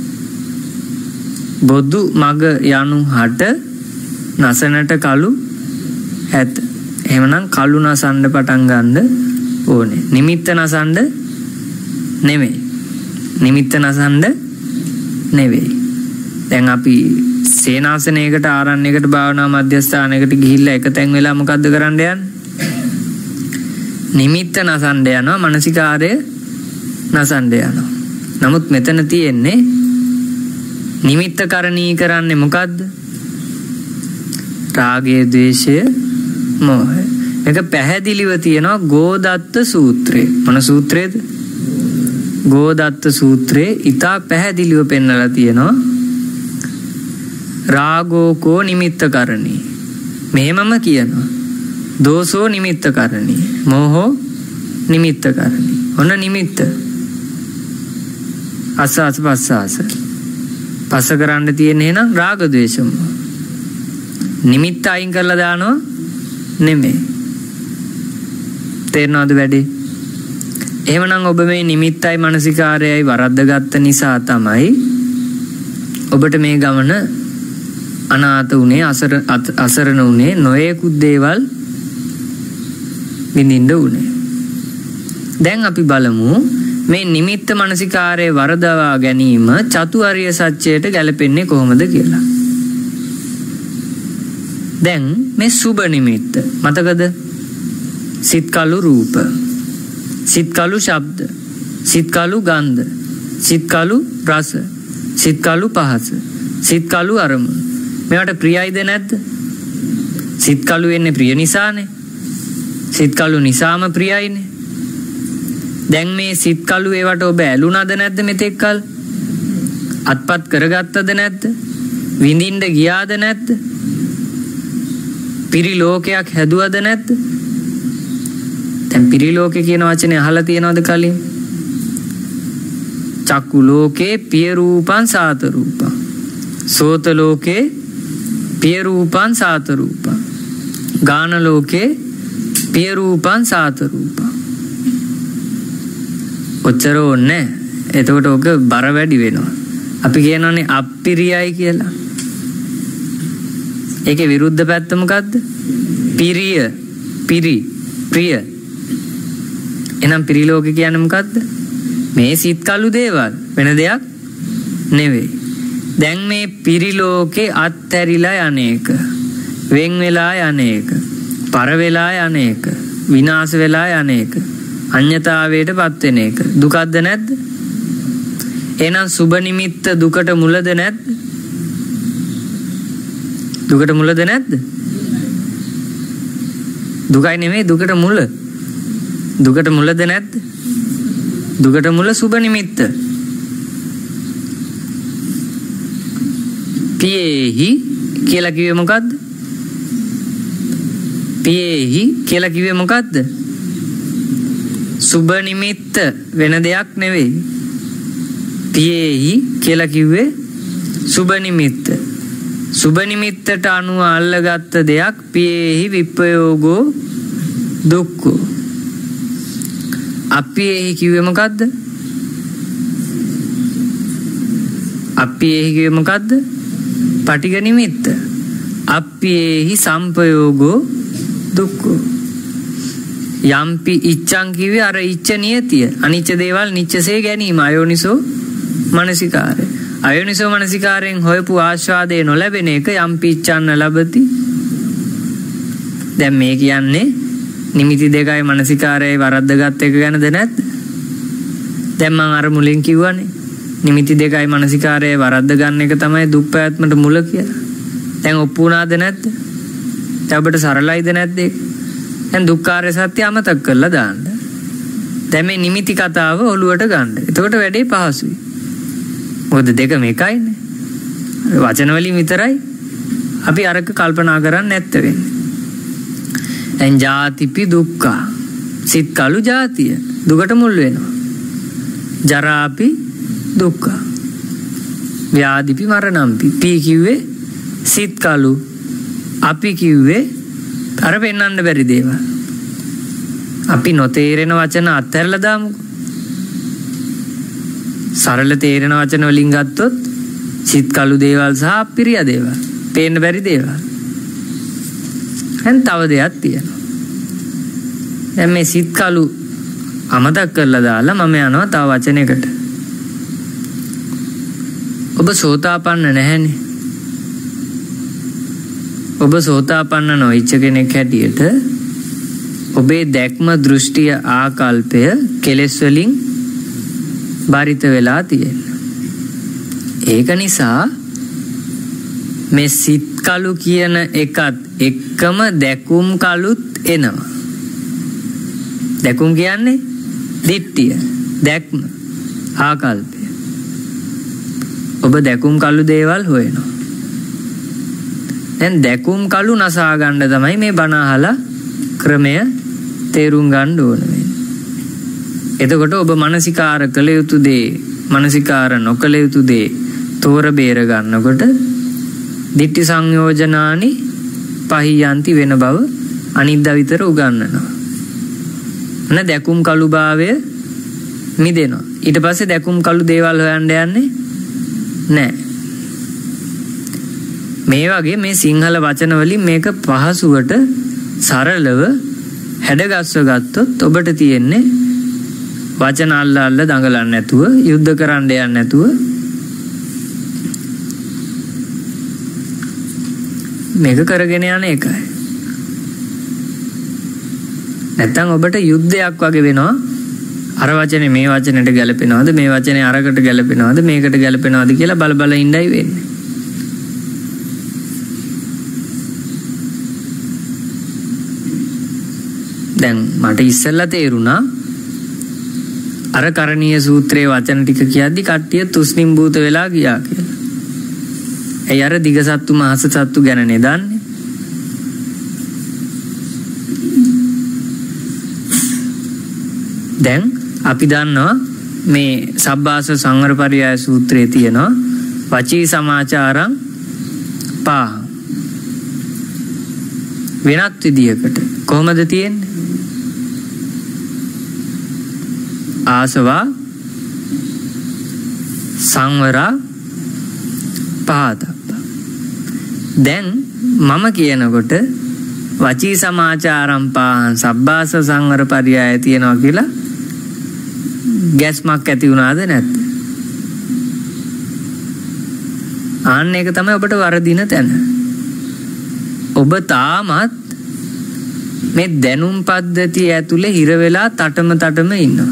බොදු මග යනු හට නසනට කලු ඇත. එහෙමනම් කලු නසන්න පටන් ගන්න ඕනේ. නිමිත්ත නසන්න නෙමෙයි. නිමිත්ත නසන්න නෙවෙයි. දැන් අපි සේනාසනයකට ආරණ්‍යයකට භාවනා මධ්‍යස්ථානයකට ගිහිල්ලා එක තැන් වෙලා මොකද්ද කරන්න යන්නේ? නිමිත්ත නසන්න යනවා, මානසිකාරය නසන්න යනවා. නමුත් මෙතන තියෙන්නේ නිමිත්ත කරණී කරන්නේ මොකද්ද? රාගය, ද්වේෂය, මෝහය. මේක පැහැදිලිව තියෙනවා ගෝදත්ත සූත්‍රයේ. මොන සූත්‍රයේද? ගෝදත්ත සූත්‍රයේ ඊටා පැහැදිලිව පෙන්නලා තියෙනවා රාගෝකෝ නිමිත්තකරණී. මෙහෙමම කියනවා. දෝසෝ නිමිත්තකරණී. මෝහෝ නිමිත්තකරණී. ඔන්න නිමිත්ත. අසස් පස්සාස. පස්ස කරන්න තියෙන්නේ නම් රාග ද්වේෂ මොහ. නිමිත්ත අයින් කරලා දානවා නෙමෙයි. තේරෙනවද වැඩි? එහෙමනම් ඔබ මේ නිමිත්තයි මානසිකාරයයි වරද්දගත්ත නිසා තමයි ඔබට මේ ගමන අනාථ උනේ අසරණ උනේ නොයෙකුත් දේවල් විඳින්න උනේ. දැන් අපි බලමු මේ නිමිත්ත මානසිකාරයේ වරදවා ගැනීම චතුරාර්ය සත්‍යයට ගැලපෙන්නේ කොහොමද කියලා. දැන් මේ සුබ නිමිත්ත මතකද? සිත් කලු රූප, සිත් කලු ශබ්ද, සිත් කලු ගන්ධ, සිත් කලු රස, සිත් කලු පහස, සිත් කලු අරමුණු. මේවට ප්‍රියයිද නැද්ද? සිත් කලු වෙන්නේ ප්‍රිය නිසානේ. සිත් කලු නිසාම ප්‍රියයිනේ. දැන් මේ සිත් කලු ඒවට ඔබ ඇලුනද නැද්ද මෙතෙක් කල? අත්පත් කරගත්තද නැද්ද? විඳින්න ගියාද නැද්ද? පිරිලෝකයක් හැදුවද නැද්ද? දැන් පිරිලෝකේ කියන වචනේ අහලා තියෙනවද කලින්? චක්කු ලෝකේ පිය රූපං සාත රූපං. සෝත ලෝකේ පිය රූපං සාත රූපං. ගාන ලෝකේ පිය රූපං සාත රූපං. ඔච්චර ඕනේ. එතකොට ඔක බර වැඩි වෙනවා. අපි කියනවානේ අප්පිරියයි කියලා. ඒකේ විරුද්ධ පැත්ත මොකද්ද? පිරිය, පිරි, ප්‍රිය. එහෙනම් පිරිලෝකේ කියන්නේ මොකද්ද? මේ සිත් කළු දේවල් වෙන දෙයක් නෙවෙයි. දැන් මේ පිරිලෝකේ අත්හැරිලා යන්නේක, වෙන් වෙලා යන්නේක, පර වෙලා යන්නේක, විනාශ වෙලා යන්නේක, අඤ්ඤතාවයට පත් වෙන එක දුකක්ද නැද්ද? එහෙනම් සුබ නිමිත්ත දුකට මුලද නැද්ද? දුකට මුලද නැද්ද? දුකයි නෙමෙයි දුකට මුල. දුකට මුලද නැද්ද? දුකට මුල සුබ නිමිත්ත. පියේහි කියලා කිව්වේ මොකද්ද? පියේහි කියලා කිව්වේ මොකද්ද? සුබ නිමිත්ත වෙන දෙයක් නෙවෙයි. පියේහි කියලා කිව්වේ සුබ නිමිත්ත. සුබ නිමිත්තට අනුව අල්ලගත්ත දෙයක් පියේහි විප්පයෝගෝ දුක්ඛෝ. අප්පියේහි කිව්වේ මොකද්ද? අප්පියේහි කිව්වේ මොකද්ද? පටිඝ නිමිත්ත. අප්පියේහි සම්පයෝගෝ දුක්ඛෝ. යම්පි ඉච්ඡං කිව්වේ අර ඉච්ඡ නියතිය. අනිච්ච දේවල් නිච්චසේ ගැනීම අයෝනිසෝ මනසිකාරය. අයෝනිසෝ මනසිකාරයෙන් හොයපු ආස්වාදේ නොලැබෙන එක යම්පි ඉච්ඡන්න ලබති. දැන් මේ කියන්නේ නිමිති දෙකයි මනසිකාරයයි වරද්දගත් එක ගැනද නැද්ද? දැන් මම අර මුලින් කිව්වනේ නිමිති දෙකයි මනසිකාරයයි වරද්ද ගන්න එක තමයි දුක් පැවැත්මට මුල කියලා. දැන් ඔප්පු වුණාද නැද්ද? දැන් ඔබට සරලයිද නැද්ද ඒක? දැන් දුක්ඛාරය සත්‍ය අමතක කරලා දාන්න. දැන් මේ නිමිති කතාව ඔලුවට ගන්න. එතකොට වැඩේ පහසුයි. මොකද දෙකම එකයිනේ. වචන වලින් විතරයි අපි අරක කල්පනා කරන්නේ නැත්ත වෙන්නේ. දැන් ජාතිපි දුක්ඛ. සිත් කලු ජාතිය දුකට මුල් වෙනවා. ජරාපි දුක්ඛ. ව්‍යාධිපි මරණම්පි. පී කිව්වේ සිත් කලු. අපි කිව්වේ අර පෙන්වන්න බැරි දේවල්. අපි නොතේරෙන වචන අත්හැරලා දාමුකෝ. සරල තේරෙන වචන වලින් ගත්තොත් සිත් කලු දේවල් සහ අප්පිරිය දේවල්. පේන්න බැරි දේවල්. දැන් තව දෙයක් තියෙනවා. දැන් මේ සිත් කලු අමතක කරලා දාලා මම යනවා තව වචනයකට. ඔබ සෝතාපන්න නැහැනේ. ඔබ සෝතාපන්න නොවිච්ච කෙනෙක් හැටියට ඔබේ දැක්ම දෘෂ්ටිය ආකල්පය කෙලෙස් වලින් බරිත වෙලා තියෙනවා. ඒක නිසා මේ සිත් කලු කියන එකත් එක්කම දැකුම් කලුත් එනවා. දැකුම් කියන්නේ දිට්ඨිය, දැක්ම. ආකල්පය. ඔබ දැකුම් කළු දේවල් හොයනවා. දැන් දැකුම් කළු නසා ගන්න තමයි මේ බණ අහලා ක්‍රමය තේරුම් ගන්න ඕන වෙන්නේ. එතකොට ඔබ මානසිකාර කළ යුතු දේ, මානසිකාර නොකළ යුතු දේ තෝර බේර ගන්නකොට දිට්ඨි සංයෝජනානි පහියන්ති වෙන බව අනිද්දා විතර උගන්වනවා. නැ දැකුම් කළු භාවය මිදෙනවා. ඊට පස්සේ දැකුම් කළු දේවල් හොයන්න යන්නේ නැහැ. මේ වගේ මේ සිංහල වචන වලින් මේක පහසුවට සරලව හැඩගස්ව ගත්තොත් ඔබට තියෙන්නේ වචන අල්ල දඟලන්නේ නැතුව, යුද්ධ කරන්න යන්නේ නැතුව මේක කරගෙන යන එකයි. නැත්තම් ඔබට යුද්ධයක් වගේ වෙනවා. අර වචනේ මේ වචනෙට ගැලපෙනවද, මේ වචනේ අරකට ගැලපෙනවද, මේකට ගැලපෙනවද කියලා බල බල ඉඳයි වෙන්නේ. දැන් මට ඉස්සෙල්ලා තේරුණා අර කරණීය සූත්‍රයේ වචන ටික කියද්දි කට්ටිය තුස්නිම් භූත වෙලා ගියා කියලා. ඒ අර දිග සත්තු මහස සත්තු ගැන නෙදන්නේ. දැන් අපි දන්නවා මේ සබ්බාස සංවර පරියාය සූත්‍රයේ තියෙනවා වචී සමාචාරං පහ. වෙනත් විදියකට කොහොමද තියෙන්නේ? ආසවා සංවරා පහතප්ප. දැන් මම කියනකොට වචී සමාචාරම් පාහන් සබ්බාස සංවර පරියාය තියෙනවා කියලා ගැස්මක් ඇති වුණාද නැද්ද? ආන්න ඒක තමයි ඔබට වරදින තැන. ඔබ තාමත් මේ දැනුම් පද්ධතිය ඇතුලේ හිර වෙලා තටම ඉන්නවා.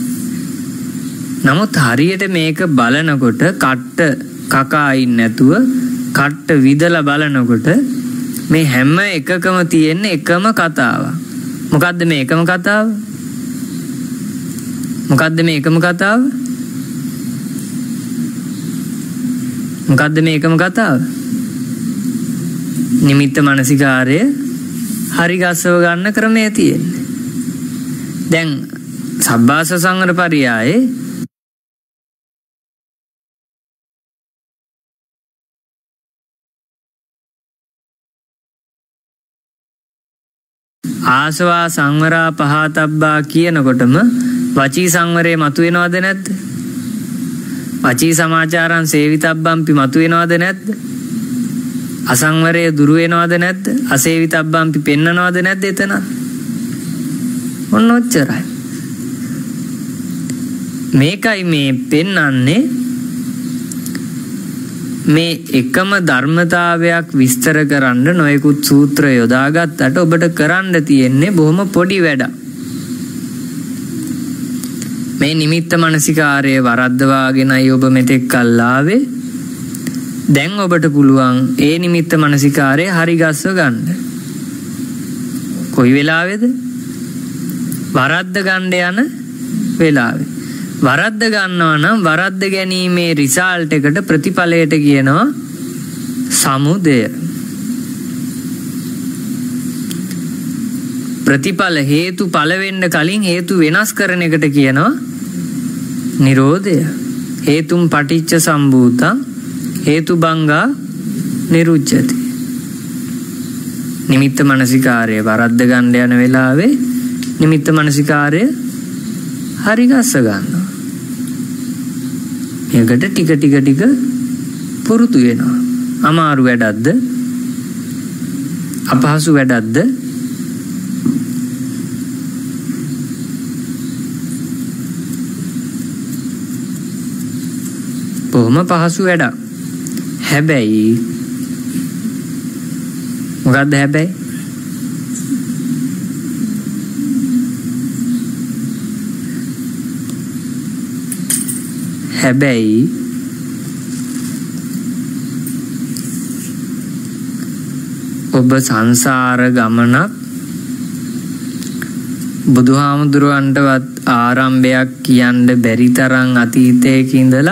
නමුත් හරියට මේක බලනකොට කට්ට කකා ඉන්නේ නැතුව කට්ට විදලා බලනකොට මේ හැම එකකම තියෙන එකම කතාවක්. මොකද්ද මේ එකම කතාව? මොකද්ද මේ එකම කතාව? මොකද්ද මේ එකම කතාව? නිමිත්ත මානසිකාරය හරි ගස්සව ගන්න ක්‍රමය තියෙන්නේ. දැන් සබ්බාස සංවර පරියායේ ආසවා සංවරා පහතබ්බා කියනකොටම වචී සංවරේ මතුවෙනවද නැද්ද? වචී සමාචාරං සේවිතබ්බම්පි මතුවෙනවද නැද්ද? අසංවරයේ දුරු වෙනවද නැද්ද? අසේවිතබ්බම්පි පෙන්නනවද නැද්ද එතන? ඔන්න ඔච්චරයි. මේකයි මේ පෙන්නන්නේ මේ එකම ධර්මතාවයක් විස්තර කරන්න නොයෙකුත් සූත්‍ර යොදාගත්තට ඔබට කරන්න තියෙන්නේ බොහොම පොඩි වැඩක්. මේ නිමිත්ත මානසිකාරය වරද්දවාගෙනයි ඔබ මෙතෙක් කල් ආවේ. දැන් ඔබට පුළුවන් ඒ නිමිත්ත මානසිකාරය හරි ගස්ව ගන්න. කොයි වෙලාවේද? වරද්ද ගන්න යන වෙලාවේ. වරද්ද ගන්නවා නම් වරද්ද ගැනීමේ රිසල්ට් එකට ප්‍රතිඵලයට කියනවා සමුදය. ප්‍රතිඵල හේතු ඵල වෙන්න කලින් හේතු වෙනස් කරන එකට කියනවා නිරෝධය. හේතුම් පටිච්ච සම්භූතං හේතුබංගා නිරුච්ඡති. නිමිත්ත මානසිකාරය වරද්ද ගන්න යන වෙලාවේ නිමිත්ත මානසිකාරය හරි ගස්ස ගන්නවා. මේකට ටික පුරුදු වෙනවා. අමාරු වැඩක්ද? අපහසු වැඩක්ද? බොහොම පහසු වැඩක්. හැබැයි මොකක්ද හැබැයි? හැබැයි ඔබ සංසාර ගමනක් බුදුහාමුදුරුවන්ටවත් ආරම්භයක් කියන්න බැරි තරම් අතීතයක ඉඳලා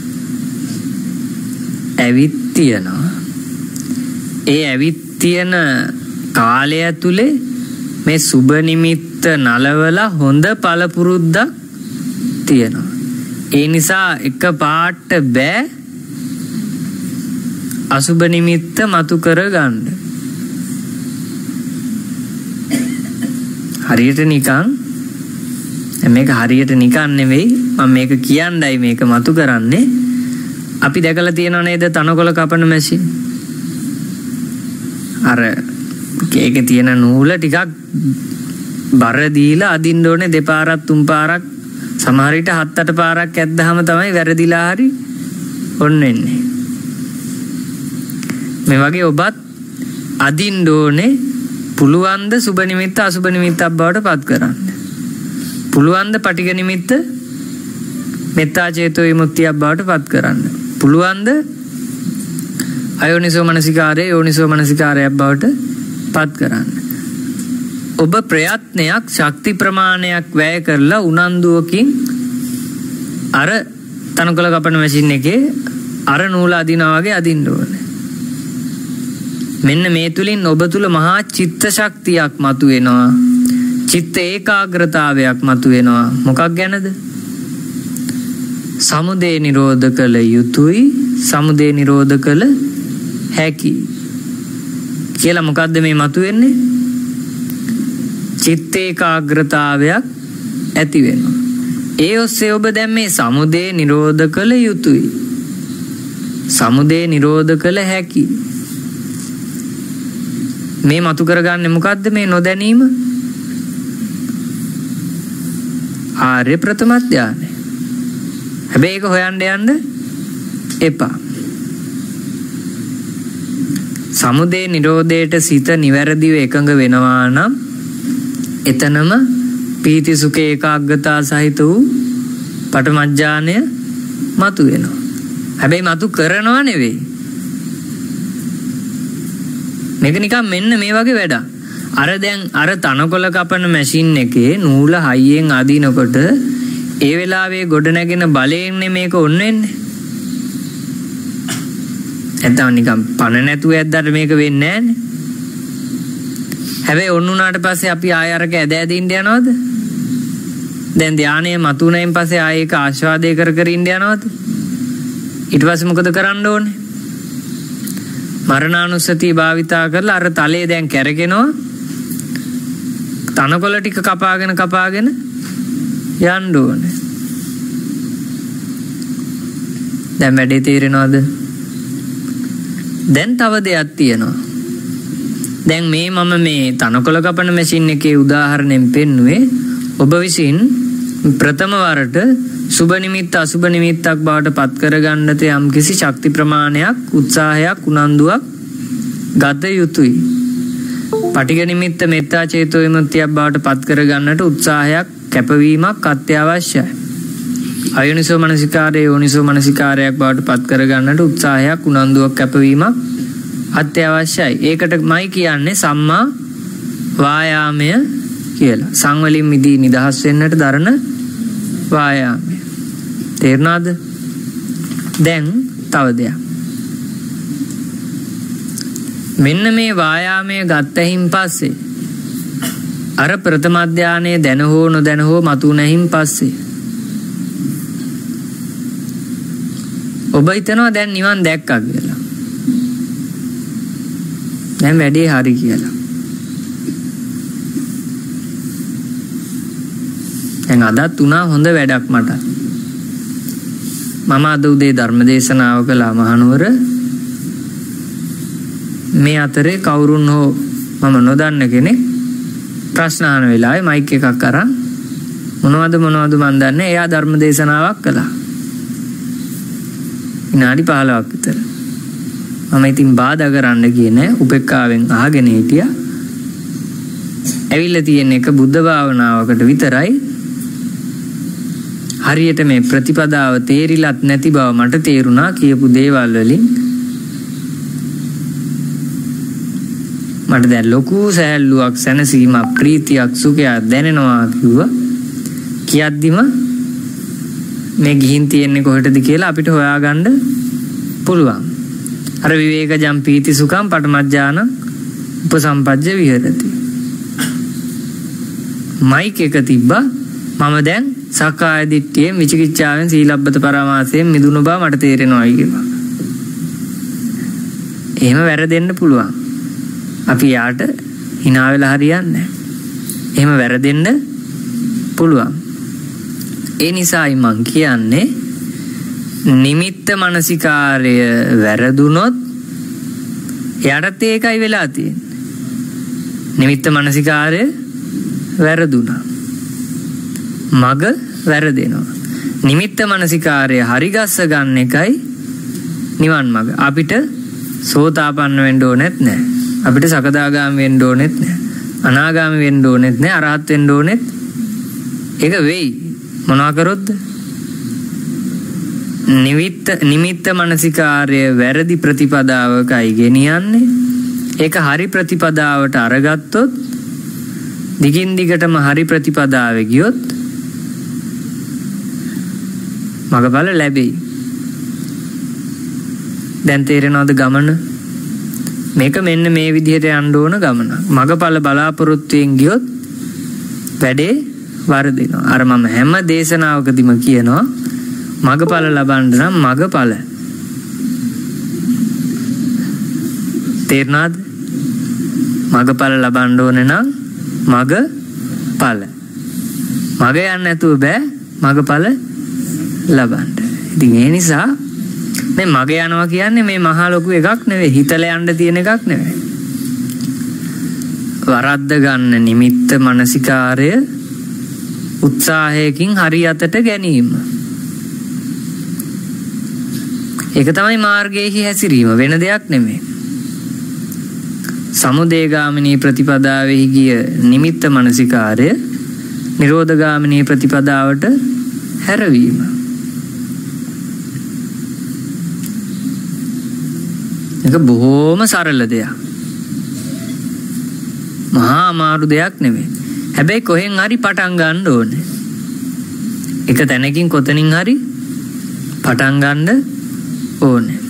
ඇවිත් තියෙනවා. ඒ ඇවිත් තියෙන කාලය ඇතුලේ මේ සුබ නිමිත්ත නලවලා හොඳ පළපුරුද්දක් තියෙනවා. ඒ නිසා එක පාට බෑ අසුබ නිමිත්ත මතු කරගන්න. හරියට නිකන් මේක හරියට නිකන් නෙවෙයි මම මේක කියන්නයි මේක මතු කරන්නේ. අපි දැකලා තියෙනව නේද තනකොළ කපන මැෂින්? අර ඒකේ තියෙන නූල ටිකක් බර දීලා අදින්න ඕනේ දෙපාරක් තුන් පාරක් සමහර විට 7-8 පාරක් ඇද්දාම තමයි වැරදිලා හරි ඔන්න එන්නේ. මේ වගේ ඔබත් අදින්න ඕනේ. පුළුවන් ද සුබ නිමිත්ත අසුබ නිමිත්තක් බවට පත් කරන්න. පුළුවන් ද පටිඝ නිමිත්ත මෙත්තා චේතෝ විමුක්තියක් බවට පත් කරන්න. පුළුවන් ද අයෝනිසෝ මනසිකාරය යෝනිසෝ මනසිකාරයක් බවට පත් කරන්න. ඔබ ප්‍රයත්නයක් ශක්ති ප්‍රමාණයක් වැය කරලා උනන්දුවකින් අර තනකොළ කපන මැෂින් එකේ අර නූල අදිනා වගේ අදින්න ඕනේ. මෙන්න මේ තුලින් ඔබ තුල මහා චිත්ත ශක්තියක් මතුවෙනවා. චිත්ත ඒකාග්‍රතාවයක් මතුවෙනවා. මොකක් ගැනද? සමුදය නිරෝධ කළ යුතුයි, සමුදය නිරෝධ කළ හැකි කියලා. මොකද්ද මේ මතුවෙන්නේ? චිත්ත ඒකාග්‍රතාවයක් ඇති වෙනවා. ඒ ඔස්සේ ඔබ දැන් මේ සමුදය නිරෝධ කළ යුතුයි, සමුදය නිරෝධ කළ හැකි. මේ මතු කරගන්නේ මොකද්ද? මේ නොදැනීම. ආර්ය ප්‍රථම ධානය. හැබැයි ඒක හොයන්න යන්න එපා. සමුදය නිරෝධයට සිත නිවැරදිව එකඟ වෙනවා නම් එතනම පීති සුඛ ඒකාග්‍රතාව සහිත වූ පඨම ඥානය මතු වෙනවා. හැබැයි මතු කරනවා නෙවෙයි. මේක නිකන් මෙන්න මේ වගේ වැඩක්. අර දැන් අර තනකොළ කපන මැෂින් එකේ නූල හයියෙන් අදිනකොට ඒ වෙලාවේ ගොඩ නැගෙන බලයෙන්නේ මේක ඔන්න වෙන්නේ. නැත්නම් නිකන් පණ නැතුව ඇද්දාට මේක වෙන්නේ නැහනේ. හැබැයි ඔන්න උනාට පස්සේ අපි ආය අරක ඇද ඇදින්න යනවද? දැන් ධානය මතුණෙන් පස්සේ ආය ඒක ආස්වාදේ කර කර ඉන්න යනවද? ඊට පස්සේ මොකද කරන්න ඕනේ? මරණානුස්සතිය භාවිතා කරලා අර තලයේ දැන් කැරගෙනවා. තනකොළ ටික කපාගෙන යන්න ඕනේ. දැන් වැඩේ තේරෙනවද? දැන් තව දෙයක් තියෙනවා. දැන් මම මේ තනකොළ කපන මැෂින් එකේ උදාහරණයෙන් පෙන්නුවේ ඔබ විසින් ප්‍රථම වරට සුබ නිමිත්ත අසුබ නිමිත්තක් බවට පත් කරගන්නට යම් කිසි ශක්ති ප්‍රමාණයක් උත්සාහයක් උනන්දුවක් ගත යුතුයි. පටිඝ නිමිත්ත මෙත්තා චේතෝ විමුක්තියක් බවට පත් කරගන්නට උත්සාහයක් කැපවීමක් අත්‍යවශ්‍යයි. අයෝනිසෝ මනසිකාරය යෝනිසෝ මනසිකාරයක් බවට පත් කරගන්නට උත්සාහයක් උනන්දුවක් කැපවීමක් අත්‍යවශ්‍යයි. ඒකටමයි කියන්නේ සම්මා වායාමය කියලා. සංවලින් මිදී නිදහස් වෙන්නට දරන වායාමය. තේරුණාද? දැන් තව දෙයක්. මෙන්න මේ වායාමය ගත්තයින් පස්සේ අර ප්‍රථම ධානයේ දැන හෝ නොදැන හෝ මතුණයින් පස්සේ ඔබ හිතනවා දැන් නිවන් දැක්කා කියලා. දැන් වැඩේ හරි කියලා. දැන් අදත් උනා හොඳ වැඩක් මට. මම අද උදේ ධර්ම දේශනාව කළා මහනුවර. මේ අතරේ කවුරුන් හෝ මම නොදන්න කෙනෙක් ප්‍රශ්න අහන වෙලාවේ මයික් එකක් අරන් මොනවද මන් දන්නේ එයා ධර්ම දේශනාවක් කළා. විනාඩි 15ක් විතර. මම ඉතින් බාධා කරන්න ගියේ නෑ. උපේක්ඛාවෙන් අහගෙන හිටියා. ඇවිල්ලා තියෙන එක බුද්ධ භාවනාවකට විතරයි. හරියට මේ ප්‍රතිපදාව තේරිලත් නැති බව මට තේරුණා කියපු දේවල් වලින්. මට දැන් ලොකු සෑහලුවක් සැනසීමක් ප්‍රීතියක් සුඛයක් දැනෙනවා කිව්වා. කියද්දිම මේ ගිහින් තියෙන්නේ කොහෙටද කියලා අපිට හොයාගන්න පුළුවන්. අර විවේකජම් පීති සුඛම් පඨමඥාන උපසම්පජ්ජ විහෙරති. මයික් එක තිබ්බා මම දැන් සක්කාය දිට්ඨියෙන් විචිකිච්ඡාවෙන් සීලබ්බත පරමාසයෙන් මිදුණු බව මට තේරෙනවායි කියලා. එහෙම වැරදෙන්න පුළුවන්. අපි යාට hina වෙලා හරියන්නේ නැහැ. එහෙම වැරදෙන්න පුළුවන්. ඒ නිසායි මං කියන්නේ නිමිත්ත මනසිකාරය වැරදුනොත් එයාටත් ඒකයි වෙලා තියෙන්නේ. නිමිත්ත මනසිකාරය වැරදුනා. මග වැරදෙනවා. නිමිත්ත මනසිකාරය හරි ගස්ස ගන්න එකයි නිවන් මග. අපිට සෝතාපන්න වෙන්න ඕනෙත් නැහැ. අපිට සකදාගාමී වෙන්න ඕනෙත් නැහැ. අනාගාමී වෙන්න ඕනෙත් නැහැ. අරහත් වෙන්න ඕනෙත් ඒක වෙයි. මොනවා කරොත්ද? නිමිත්ත මනසිකාරය වැරදි ප්‍රතිපදාවකයි ගෙනියන්නේ. ඒක හරි ප්‍රතිපදාවට අරගත්තොත් දිගින් දිගටම හරි ප්‍රතිපදාවේ ගියොත් මගඵල ලැබෙයි. දැන් තේරෙනවද ගමන? මේක මෙන්න මේ විදිහට යන්න ඕන ගමන. මගඵල බලාපොරොත්තුෙන් ගියොත් වැඩේ වරදිනවා. අර මම හැම දේශනාවකදීම කියනවා මගඵල ලබන්න නම් මගඵල. තේරුණාද? මගඵල ලබන්න ඕනේ නම් මගඵල. මග යන්න නැතුව බෑ මගඵල ලබන්න. ඉතින් ඒ නිසා මේ මග යනවා කියන්නේ මේ මහා ලොකු එකක් නෙවෙයි. හිතලා යන්න තියෙන එකක් නෙවෙයි. වරද්ද ගන්න නිමිත්ත මනසිකාරය උත්සාහයකින් හරි අතට ගැනීම. ඒක තමයි මාර්ගයේහි හැසිරීම, වෙන දෙයක් නෙමෙයි. සමුදේගාමිනී ප්‍රතිපදාවෙහි ගිය නිමිත්ත මනසිකාරය නිරෝධගාමිනී ප්‍රතිපදාවට හැරවීම. ඒක බොහොම සරල දෙයක්. මහා අමාරු දෙයක් නෙමෙයි. හැබැයි කොහෙන් හරි පටන් ගන්න ඕනේ. එක තැනකින් කොතනින් හරි පටන් ගන්න ඕනේ.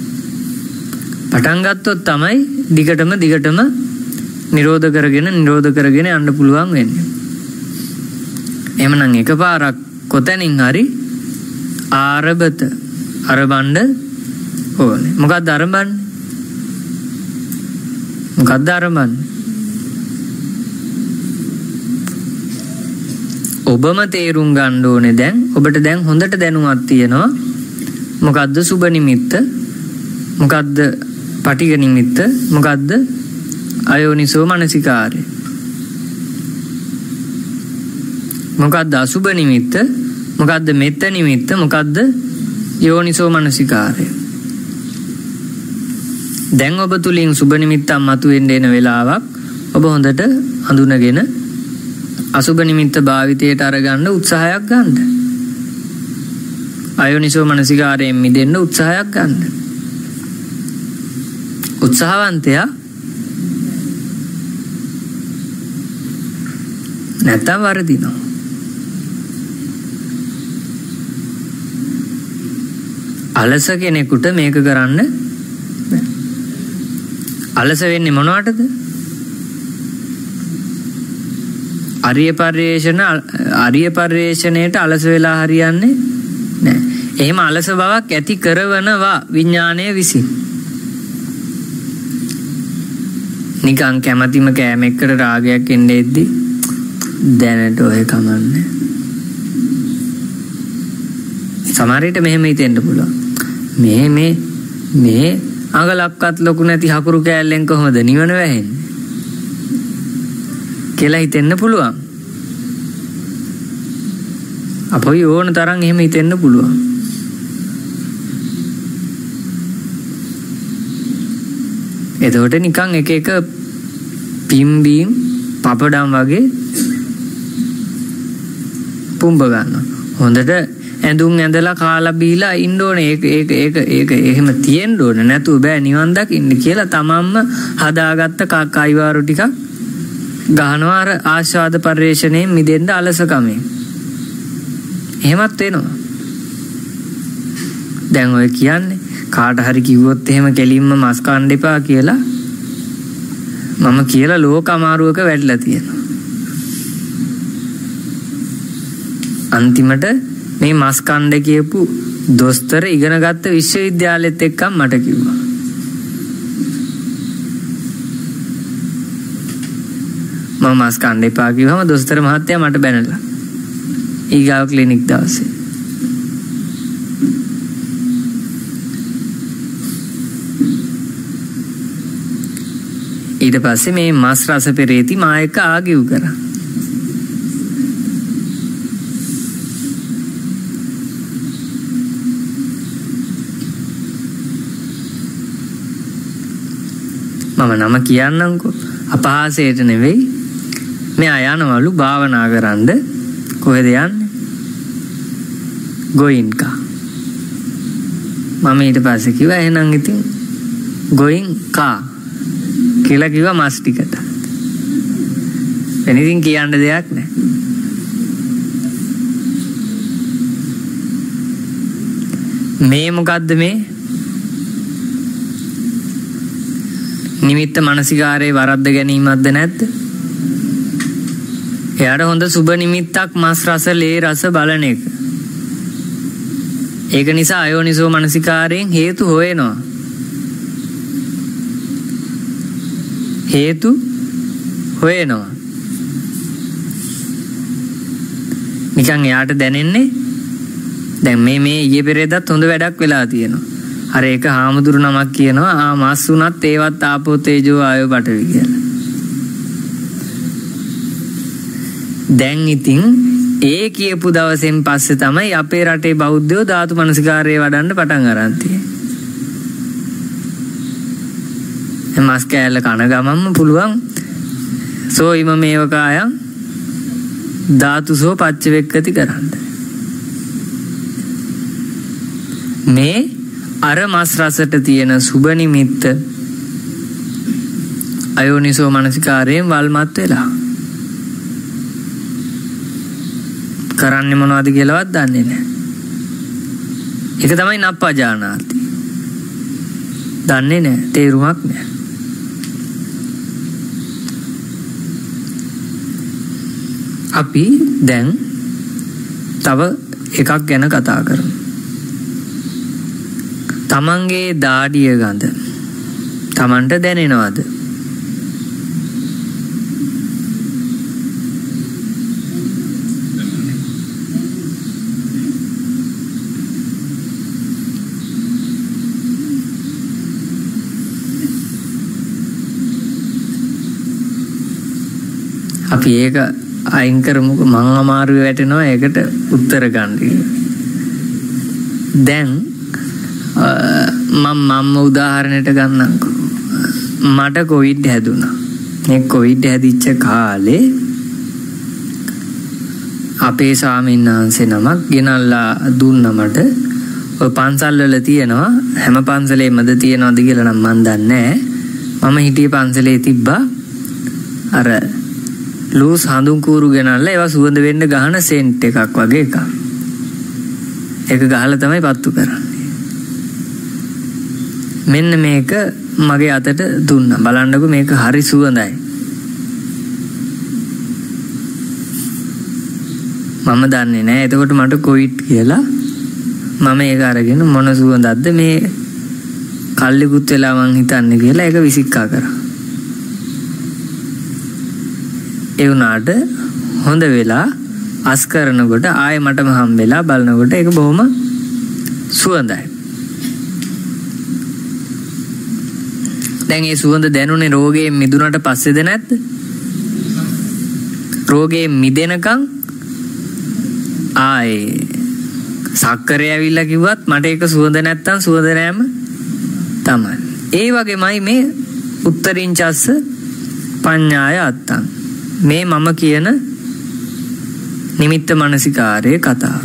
පටන් ගත්තොත් තමයි දිගටම නිරෝධ කරගෙන යන්න පුළුවන් වෙන්නේ. එහෙමනම් එකපාරක් කොතනින් හරි ආරබත අරබන්න ඕනේ. මොකක්ද අරබන්නේ? ඔබම තේරුම් ගන්න ඕනේ දැන්. ඔබට දැන් හොඳට දැනුමක් තියෙනවා. මොකද්ද සුබ නිමිත්ත? මොකද්ද පටිඝ නිමිත්ත? මොකද්ද අයෝනිසෝ මනසිකාරය? මොකද්ද අසුබ නිමිත්ත? මොකද්ද මෙත්ත නිමිත්ත? මොකද්ද යෝනිසෝ මනසිකාරය? දැන් ඔබ තුලින් සුබ නිමිත්තක් මතුවෙන්න එන වෙලාවක් ඔබ හොඳට හඳුනගෙන අසුබ නිමිත්ත භාවිතයට අරගන්න උත්සාහයක් ගන්න. අයෝනිසෝ මනසිකාරයෙන් මිදෙන්න උත්සාහයක් ගන්න. උත්සාහවන්තයා නැත්තම් වරදිනවා. අලස කෙනෙකුට මේක කරන්න බෑ. අලස වෙන්නේ මොනවටද? අරිය පරිේශණයට අලස වෙලා හරියන්නේ නැහැ. එහෙම අලස බවක් ඇති කරවනවා විඥාණය විසින්. නිකන් කැමැතිම කෑම එක්කට රාගයක් එන්නේ එද්දි දැනට ඔය කමන්නේ. සමහර විට මෙහෙම හිතෙන්න පුළුවන්. මේ අඟලක්වත් ලොකු නැති හකුරු කෑල්ලෙන් කොහොමද නිවන වැහෙන්නේ කියලා හිතෙන්න පුළුවන්. අපොයි ඕන තරම් එහෙම හිතෙන්න පුළුවන්. එතකොට නිකන් එක පිම්බීම් පපඩම් වගේ පුම්බ ගන්නවා. හොඳට ඇඳුම් ඇඳලා කාලා බීලා ඉන්න ඕනේ. ඒක එහෙම තියෙන්න ඕනේ. නැතුව බෑ නිවන් දකින්න කියලා තමන්ම හදාගත්ත කයිවාරු ටිකක් ගහනවා අර ආස්වාද පරිේශණයෙන් මිදෙන්න අලසකමෙන්. එහෙමත් වෙනවා. දැන් ඔය කියන්නේ කාට හරි කිව්වොත් එහෙම කෙලින්ම මස් කන්න එපා කියලා මම කියලා ලෝක අමාරුවක වැටලා තියෙනවා. අන්තිමට මේ මස් කන්න කියපු දොස්තර ඉගෙන ගත්ත විශ්වවිද්‍යාලෙත් එක්කම මට කිව්වා. මම මස් කන්න එපා කිව්වම දොස්තර මහත්තයා මට බැනලා. ඊගාව ක්ලිනික් දවසේ. ඊට පස්සේ මේ මස් රස පෙරේති මා එක්ක ආගිව් කරා. මම නම කියන්නම්කෝ. අපහාසයට නෙවෙයි. මෙයා යනවලු භාවනා කරන්න. කොහෙද යන්නේ? ගෝයින්කා. මම ඊට පස්සේ කිව්වා එහෙනම් ඉතින් ගෝයින්කා කියලා කිව්වා මස් ටිකට. වෙන ඉතින් කියන්න දෙයක් නැහැ. මේ මොකද්ද මේ? නිමිත්ත මානසිකාරේ වරද්ද ගැනීමක්ද නැද්ද? එයාට හොඳ සුබ නිමිත්තක් මස් රස ලේ රස බලන එක. ඒක නිසා අයෝනිසෝ මානසිකාරයෙන් හේතු හොයනවා. හේතු හොයනවා. නිකන් එයාට දැනෙන්නේ දැන් මේ ඊයේ පෙරේදත් හොඳ වැඩක් වෙලා තියෙනවා. අර ඒක හාමුදුරු නමක් කියනවා මස් උනත් ඒවත් ආපෝ තේජෝ ආයෝ පඨවි කියලා. දැන් ඉතින් ඒ කියපු දවසෙන් පස්සේ තමයි අපේ රටේ බෞද්ධයෝ ධාතු මනසිකාරය වඩන්න පටන් අරන් තියෙන්නේ. මස් කෑල්ල කන ගමන්ම පුළුවන් සෝ ඉම මේවකායන් ධාතුසෝ පච්චවෙක්කති කරන්න. මේ අර මස් රසට තියෙන සුබ නිමිත්ත අයෝනිසෝ මනසිකාරයෙන් වල්මත් වෙලා කරන්නේ මොනවද කියලාවත් දන්නේ නැහැ. ඒක තමයි නප්පජානාති. දන්නේ නැහැ, තේරුමක් නැහැ. අපි දැන් තව එකක් ගැන කතා කරමු. තමන්ගේ දාඩිය ගඳ තමන්ට දැනෙනවද? අපි ඒක අයින් කරමුකෝ. මං අමාරුවේ වැටෙනවා ඒකට උත්තර ගන්න. දැන් මම උදාහරණයට ගන්නම්කෝ. මට කොවිඩ් හැදුනා. මේ කොවිඩ් හැදිච්ච කාලේ අපේ ස්වාමීන් වහන්සේ නමක් ගෙනල්ලා දුන්න මට. ඔය පන්සල් වල තියෙනවා, හැම පන්සලේමද තියෙනවද කියලා නම් මන් දන්නේ නැහැ. මම හිටියේ පන්සලේ තිබ්බා අර ලූස් හඳුන් කූරු ගෙනල්ලා ඒවා සුවඳ වෙන්න ගහන සෙන්ට් එකක් වගේ එකක්. ඒක ගහලා තමයි පත්තු කරන්නේ. මෙන්න මේක මගේ අතට දුන්නා. බලන්නකෝ මේක හරි සුවඳයි. මම දන්නේ නැහැ. එතකොට මට කොවිඩ් කියලා මම ඒක අරගෙන මොන සුවඳක්ද මේ කල්ලිකුත් වෙලා මං හිතන්නේ කියලා ඒක විසික්කා කරා. ඒ වුණාට හොඳ වෙලා අස් කරනකොට ආයෙ මටම හම්බෙලා බලනකොට ඒක බොහොම සුවඳයි. දැන් මේ සුවඳ දැනුනේ රෝගයෙන් මිදුණට පස්සේද නැද්ද? රෝගයෙන් මිදෙනකන් ආයේ සක්කරේ ඇවිල්ලා කිව්වත් මට ඒක සුවඳ නැත්තම් සුවඳ නෑම තමයි. ඒ වගේමයි මේ උත්තරින්චස්ස පඤ්ඤාය අත්තං. මේ මම කියන නිමිත්ත මානසිකාරයේ කතාව.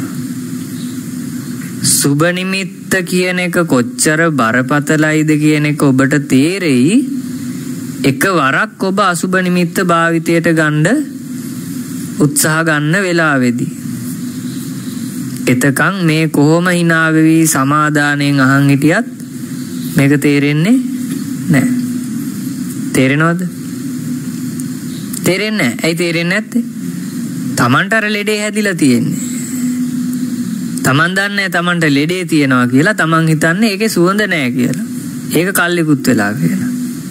සුබ නිමිත්ත කියන එක කොච්චර බරපතලයිද කියන එක ඔබට තේරෙයි එකවරක් ඔබ අසුබ නිමිත්ත භාවිතයට ගන්න උත්සාහ ගන්න වෙලාවේදී. එතකන් මේ කොහොම hina වෙවි සමාදානයෙන් අහන් හිටියත් මේක තේරෙන්නේ නැහැ. තේරෙනවද? තේරෙන්නේ නැහැ. ඇයි තේරෙන්නේ නැත්තේ? Tamanට අර ලෙඩේ හැදිලා තියෙන්නේ. Taman දන්නේ Tamanට ලෙඩේ තියෙනවා කියලා. Taman හිතන්නේ ඒකේ සුවඳ නැහැ කියලා. ඒක කල්ලිකුත් වෙලා කියලා.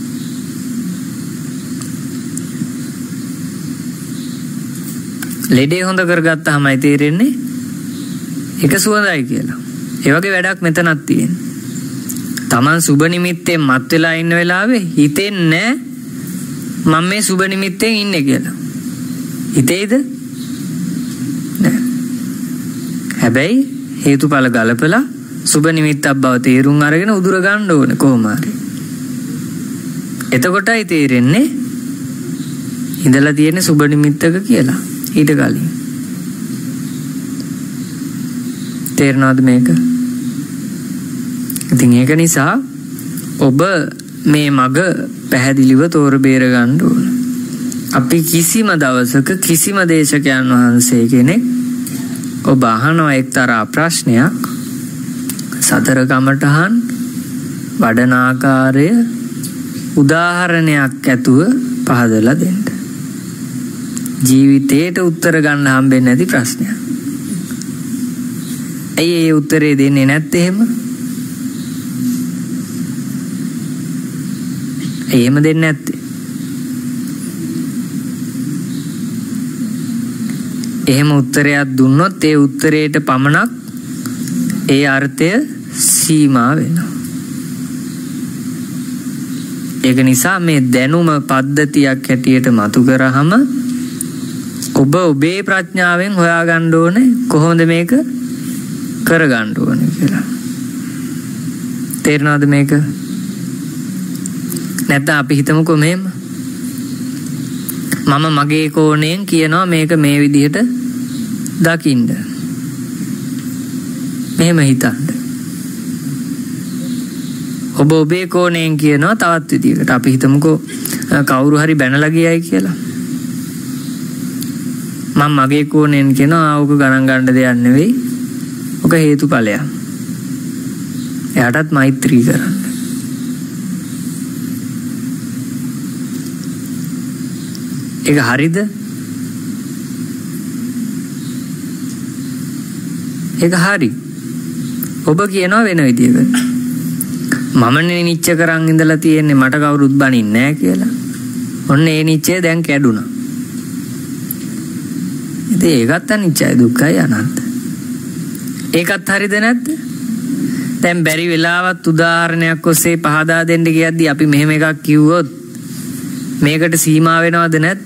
ලෙඩේ හොඳ කරගත්තාමයි තේරෙන්නේ ඒක සුවඳයි කියලා. ඒ වගේ වැඩක් මෙතනක් තියෙනවා. Taman සුබ නිමිත්තෙන් මත් වෙලා ඉන්න වෙලාවේ හිතෙන්නේ මම මේ සුබ නිමිත්තෙන් ඉන්නේ කියලා. හිතේද? නෑ. හැබැයි හේතුඵල ගලපලා සුබ නිමිත්තක් බව තේරුම් අරගෙන උදුර ගන්න ඕනේ කොහොම හරි. එතකොටයි තේරෙන්නේ ඉඳලා තියෙන සුබ නිමිත්තක කියලා. ඊට කලින් තේරෙනවද මේක? ඉතින් ඒක නිසා ඔබ මේ මග පැහැදිලිව තෝර බේර ගන්න ඕන. අපි කිසිම දවසක කිසිම දේශකයන් වහන්සේ කෙනෙක් ඔබ අහනවා එක්තරා ප්‍රශ්නයක් සතර කමඨහන් වඩන ආකාරය උදාහරණයක් ඇතුව පහදලා දෙන්න. ජීවිතේට උත්තර ගන්න හම්බෙන්නේ නැති ප්‍රශ්නයක්. ඇයි ඒ උත්තරේ දෙන්නේ නැත්තේ එහෙම? එහෙම දෙන්නේ නැත්තේ. එහෙම උත්තරයක් දුන්නොත් ඒ උත්තරේට පමණක් ඒ අර්ථය සීමා වෙනවා. ඒක නිසා මේ දැනුම පද්ධතියක් හැටියට මතු කරාම ඔබ ඔබේ ප්‍රඥාවෙන් හොයාගන්න ඕනේ කොහොමද මේක කරගන්න ඕනේ කියලා. තේරෙනවද මේක? නැත්නම් අපි හිතමුකෝ මෙහෙම. මම මගේ කෝණයෙන් කියනවා මේක මේ විදිහට දකින්න. මෙහෙම හිතන්න. ඔබ ඔබේ කෝණයෙන් කියනවා තවත් විදිහකට. අපි හිතමුකෝ කවුරු හරි බැනලා ගියයි කියලා. මම මගේ කෝණයෙන් කියනවා ඕක ගණන් ගන්න දෙයක් නෙවෙයි. ඔක හේතුඵලයක්. එයාටත් මෛත්‍රී කරන්න. ඒක හරිද? ඒක හරි. ඔබ කියනවා වෙන විදිහකට. මමනේ නිච්ච කරන් ඉඳලා තියෙන්නේ මට කවුරුත් බනින්නේ නැහැ කියලා. ඔන්න ඒ නිච්චය දැන් කැඩුනා. ඉතින් ඒකත් අනිච්චයි දුක්ඛයි අනන්ත. ඒකත් හරිද නැද්ද? දැන් බැරි වෙලාවත් උදාහරණයක් ඔස්සේ පහදා දෙන්න කියද්දි අපි මෙහෙම එකක් කිව්වොත් මේකට සීමා වෙනවද නැද්ද?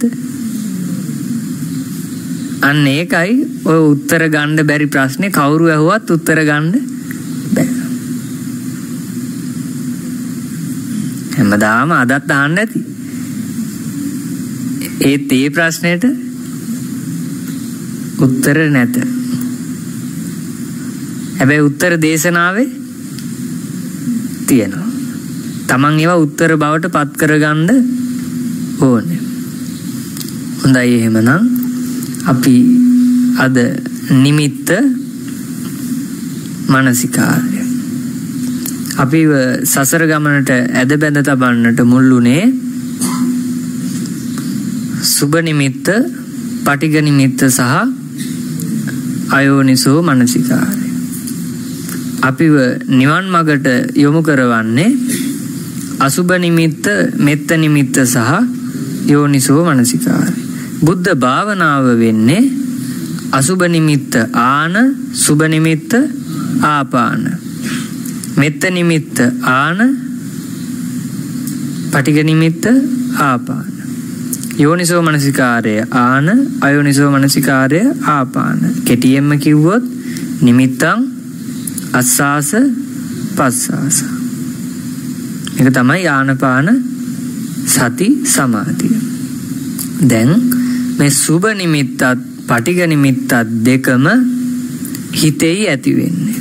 අන්න ඒකයි ඔය උත්තර ගන්න බැරි ප්‍රශ්නේ කවුරු ඇහුවත් උත්තර ගන්න බැහැ. හැමදාම අදත් අහන්න ඇති. ඒත් ඒ ප්‍රශ්නෙට උත්තර නැත. හැබැයි උත්තර දේශනාවේ තියෙනවා. Taman ඒවා උත්තර බවට පත් කරගන්න ඕනේ. හොඳයි එහෙමනම් අපි අද නිමිත්ත මානසිකාර්ය අපි සසර ගමනට ඇද බැඳ තබන්නට මුල්ුණේ සුබ නිමිත්ත, පටිඝ නිමිත්ත සහ අයෝනිසෝ මානසිකාර්ය. අපිව නිවන් මඟට යොමු කරවන්නේ අසුබ නිමිත්ත, මෙත්ත නිමිත්ත සහ යෝනිසෝ මානසිකාර්ය. බුද්ධ භාවනාව වෙන්නේ අසුබ නිමිත්ත ආන, සුබ නිමිත්ත ආපාන, මෙත්ත නිමිත්ත ආන, පටිඝ නිමිත්ත ආපාන, යෝනිසෝ මනසිකාරය ආන, අයෝනිසෝ මනසිකාරය ආපාන. කෙටියෙන්ම කිව්වොත් නිමිත්තං අස්සාස පස්සාස. මේක තමයි ආනපාන සති සමාධිය. දැන් මේ සුබ නිමිත්තත් පටිඝ නිමිත්තත් දෙකම හිතෙයි ඇති වෙන්නේ.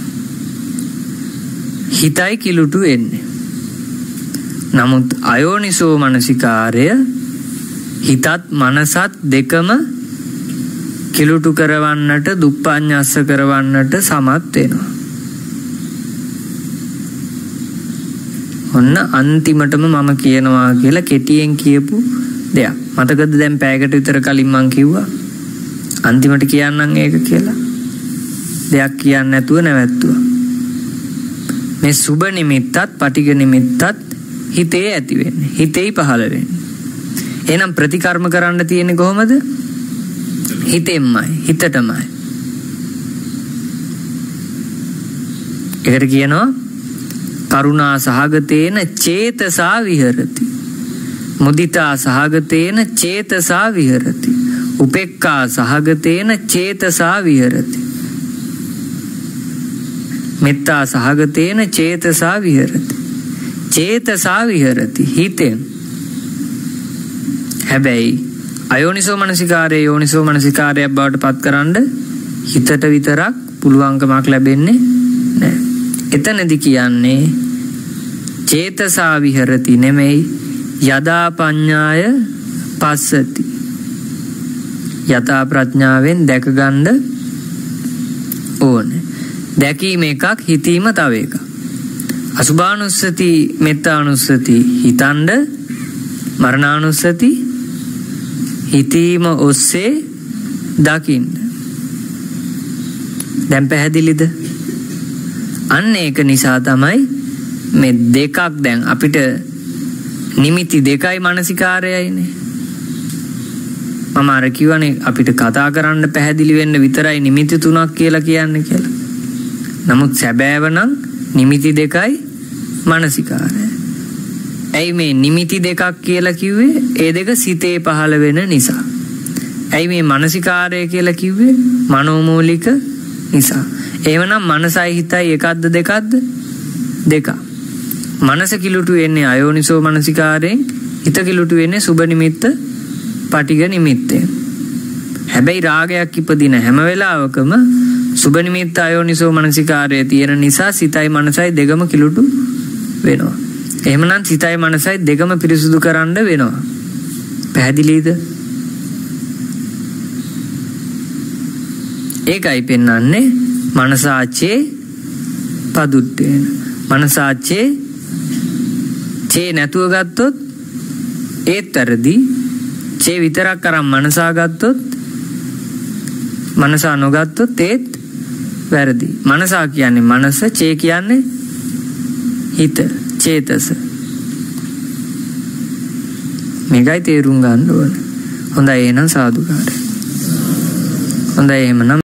හිතයි කිලුටු වෙන්නේ. නමුත් අයෝනිසෝ මනසිකාරය හිතත් මනසත් දෙකම කිලුටු කරවන්නට දුප්පඤ්ඤස්ස කරවන්නට සමත් වෙනවා. ඔන්න අන්තිමටම මම කියනවා කියලා කෙටියෙන් කියපු දෙයක්. මතකද දැන් පැයකට විතර කලින් මං කිව්වා අන්තිමට කියන්නම් ඒක කියලා. දෙයක් කියන්නේ නැතුව නැවැත්තුවා. මේ සුබ නිමිත්තත් පටිඝ නිමිත්තත් හිතේ ඇති වෙන්නේ. හිතේයි පහළ වෙන්නේ. එහෙනම් ප්‍රතිකර්ම කරන්න තියෙන්නේ කොහොමද? හිතෙන්මයි, හිතටමයි. ඒකට කියනවා කරුණා සහගතේන චේතසා විහෙරති. මුදිතා සහගතේන චේතසා විහෙරති. උපේක්ඛා සහගතේන චේතසා විහෙරති. මෙත්තා සහගතේන චේතසා විහෙරති. චේතසා විහෙරති හිතෙන්. හැබැයි අයෝනිසෝ මනසිකාරය යෝනිසෝ මනසිකාරයක් බවට පත් කරන්න හිතට විතරක් පුළුවන්කමක් ලැබෙන්නේ නැහැ. එතනදි කියන්නේ චේතසා විහෙරති නෙමෙයි යදා පඤ්ඤාය පස්සති. යථා ප්‍රඥාවෙන් දැක ගන්න ඕනේ. දැකීම එකක්, හිතීම තව එකක්. අසුභානුස්සති මෙත්තානුස්සති හිතන්ඩ, මරණානුස්සති හිතීම ඔස්සේ දකින්න. දැන් පැහැදිලිද? අන්න ඒක නිසා තමයි මේ දෙකක් දැන් අපිට නිමිති දෙකයි මානසිකාරයයිනේ. මම අර කිව්වනේ අපිට කතා කරන්න පැහැදිලි වෙන්න විතරයි නිමිති තුනක් කියලා කියන්නේ කියලා. නමුත් සැබෑව නම් නිමිති දෙකයි මානසිකාරය. ඇයි මේ නිමිති දෙකක් කියලා කිව්වේ? ඒ දෙක සිතේ පහළ වෙන නිසා. ඇයි මේ මානසිකාරය කියලා කිව්වේ? මනෝමූලික නිසා. එහෙමනම් මනසයි හිතයි එකක්ද දෙකක්ද? දෙකක්. මනස කිලුටු වෙන්නේ අයෝනිසෝ මනසිකාරයෙන්, හිත කිලුටු වෙන්නේ සුබ නිමිත්ත පටිඝ නිමිත්තෙන්. හැබැයි රාගයක් ඉපදින හැම වෙලාවකම සුබ නිමිත්ත අයෝනිසෝ මනසිකාරය තියෙන නිසා සිතයි මනසයි දෙකම කිලුටු වෙනවා. එහෙමනම් සිතයි මනසයි දෙකම පිරිසුදු කරන්න වෙනවා. පැහැදිලිද? ඒකයි පෙන්වන්නේ මනසාචේ පදුත්තේන. මනසාචේ චේ නැතුව ගත්තොත් ඒත් වැරදි. චේ විතරක් අරන් මනසා ගත්තොත්, මනසා නොගත්තොත් ඒත් වැරදි. මනසා කියන්නේ මනස, චේ කියන්නේ හිත, චේතස. මේකයි තේරුම් ගන්න ඕනේ. හොඳයි එහෙනම් සාදුකාරය. හොඳයි එහෙනම්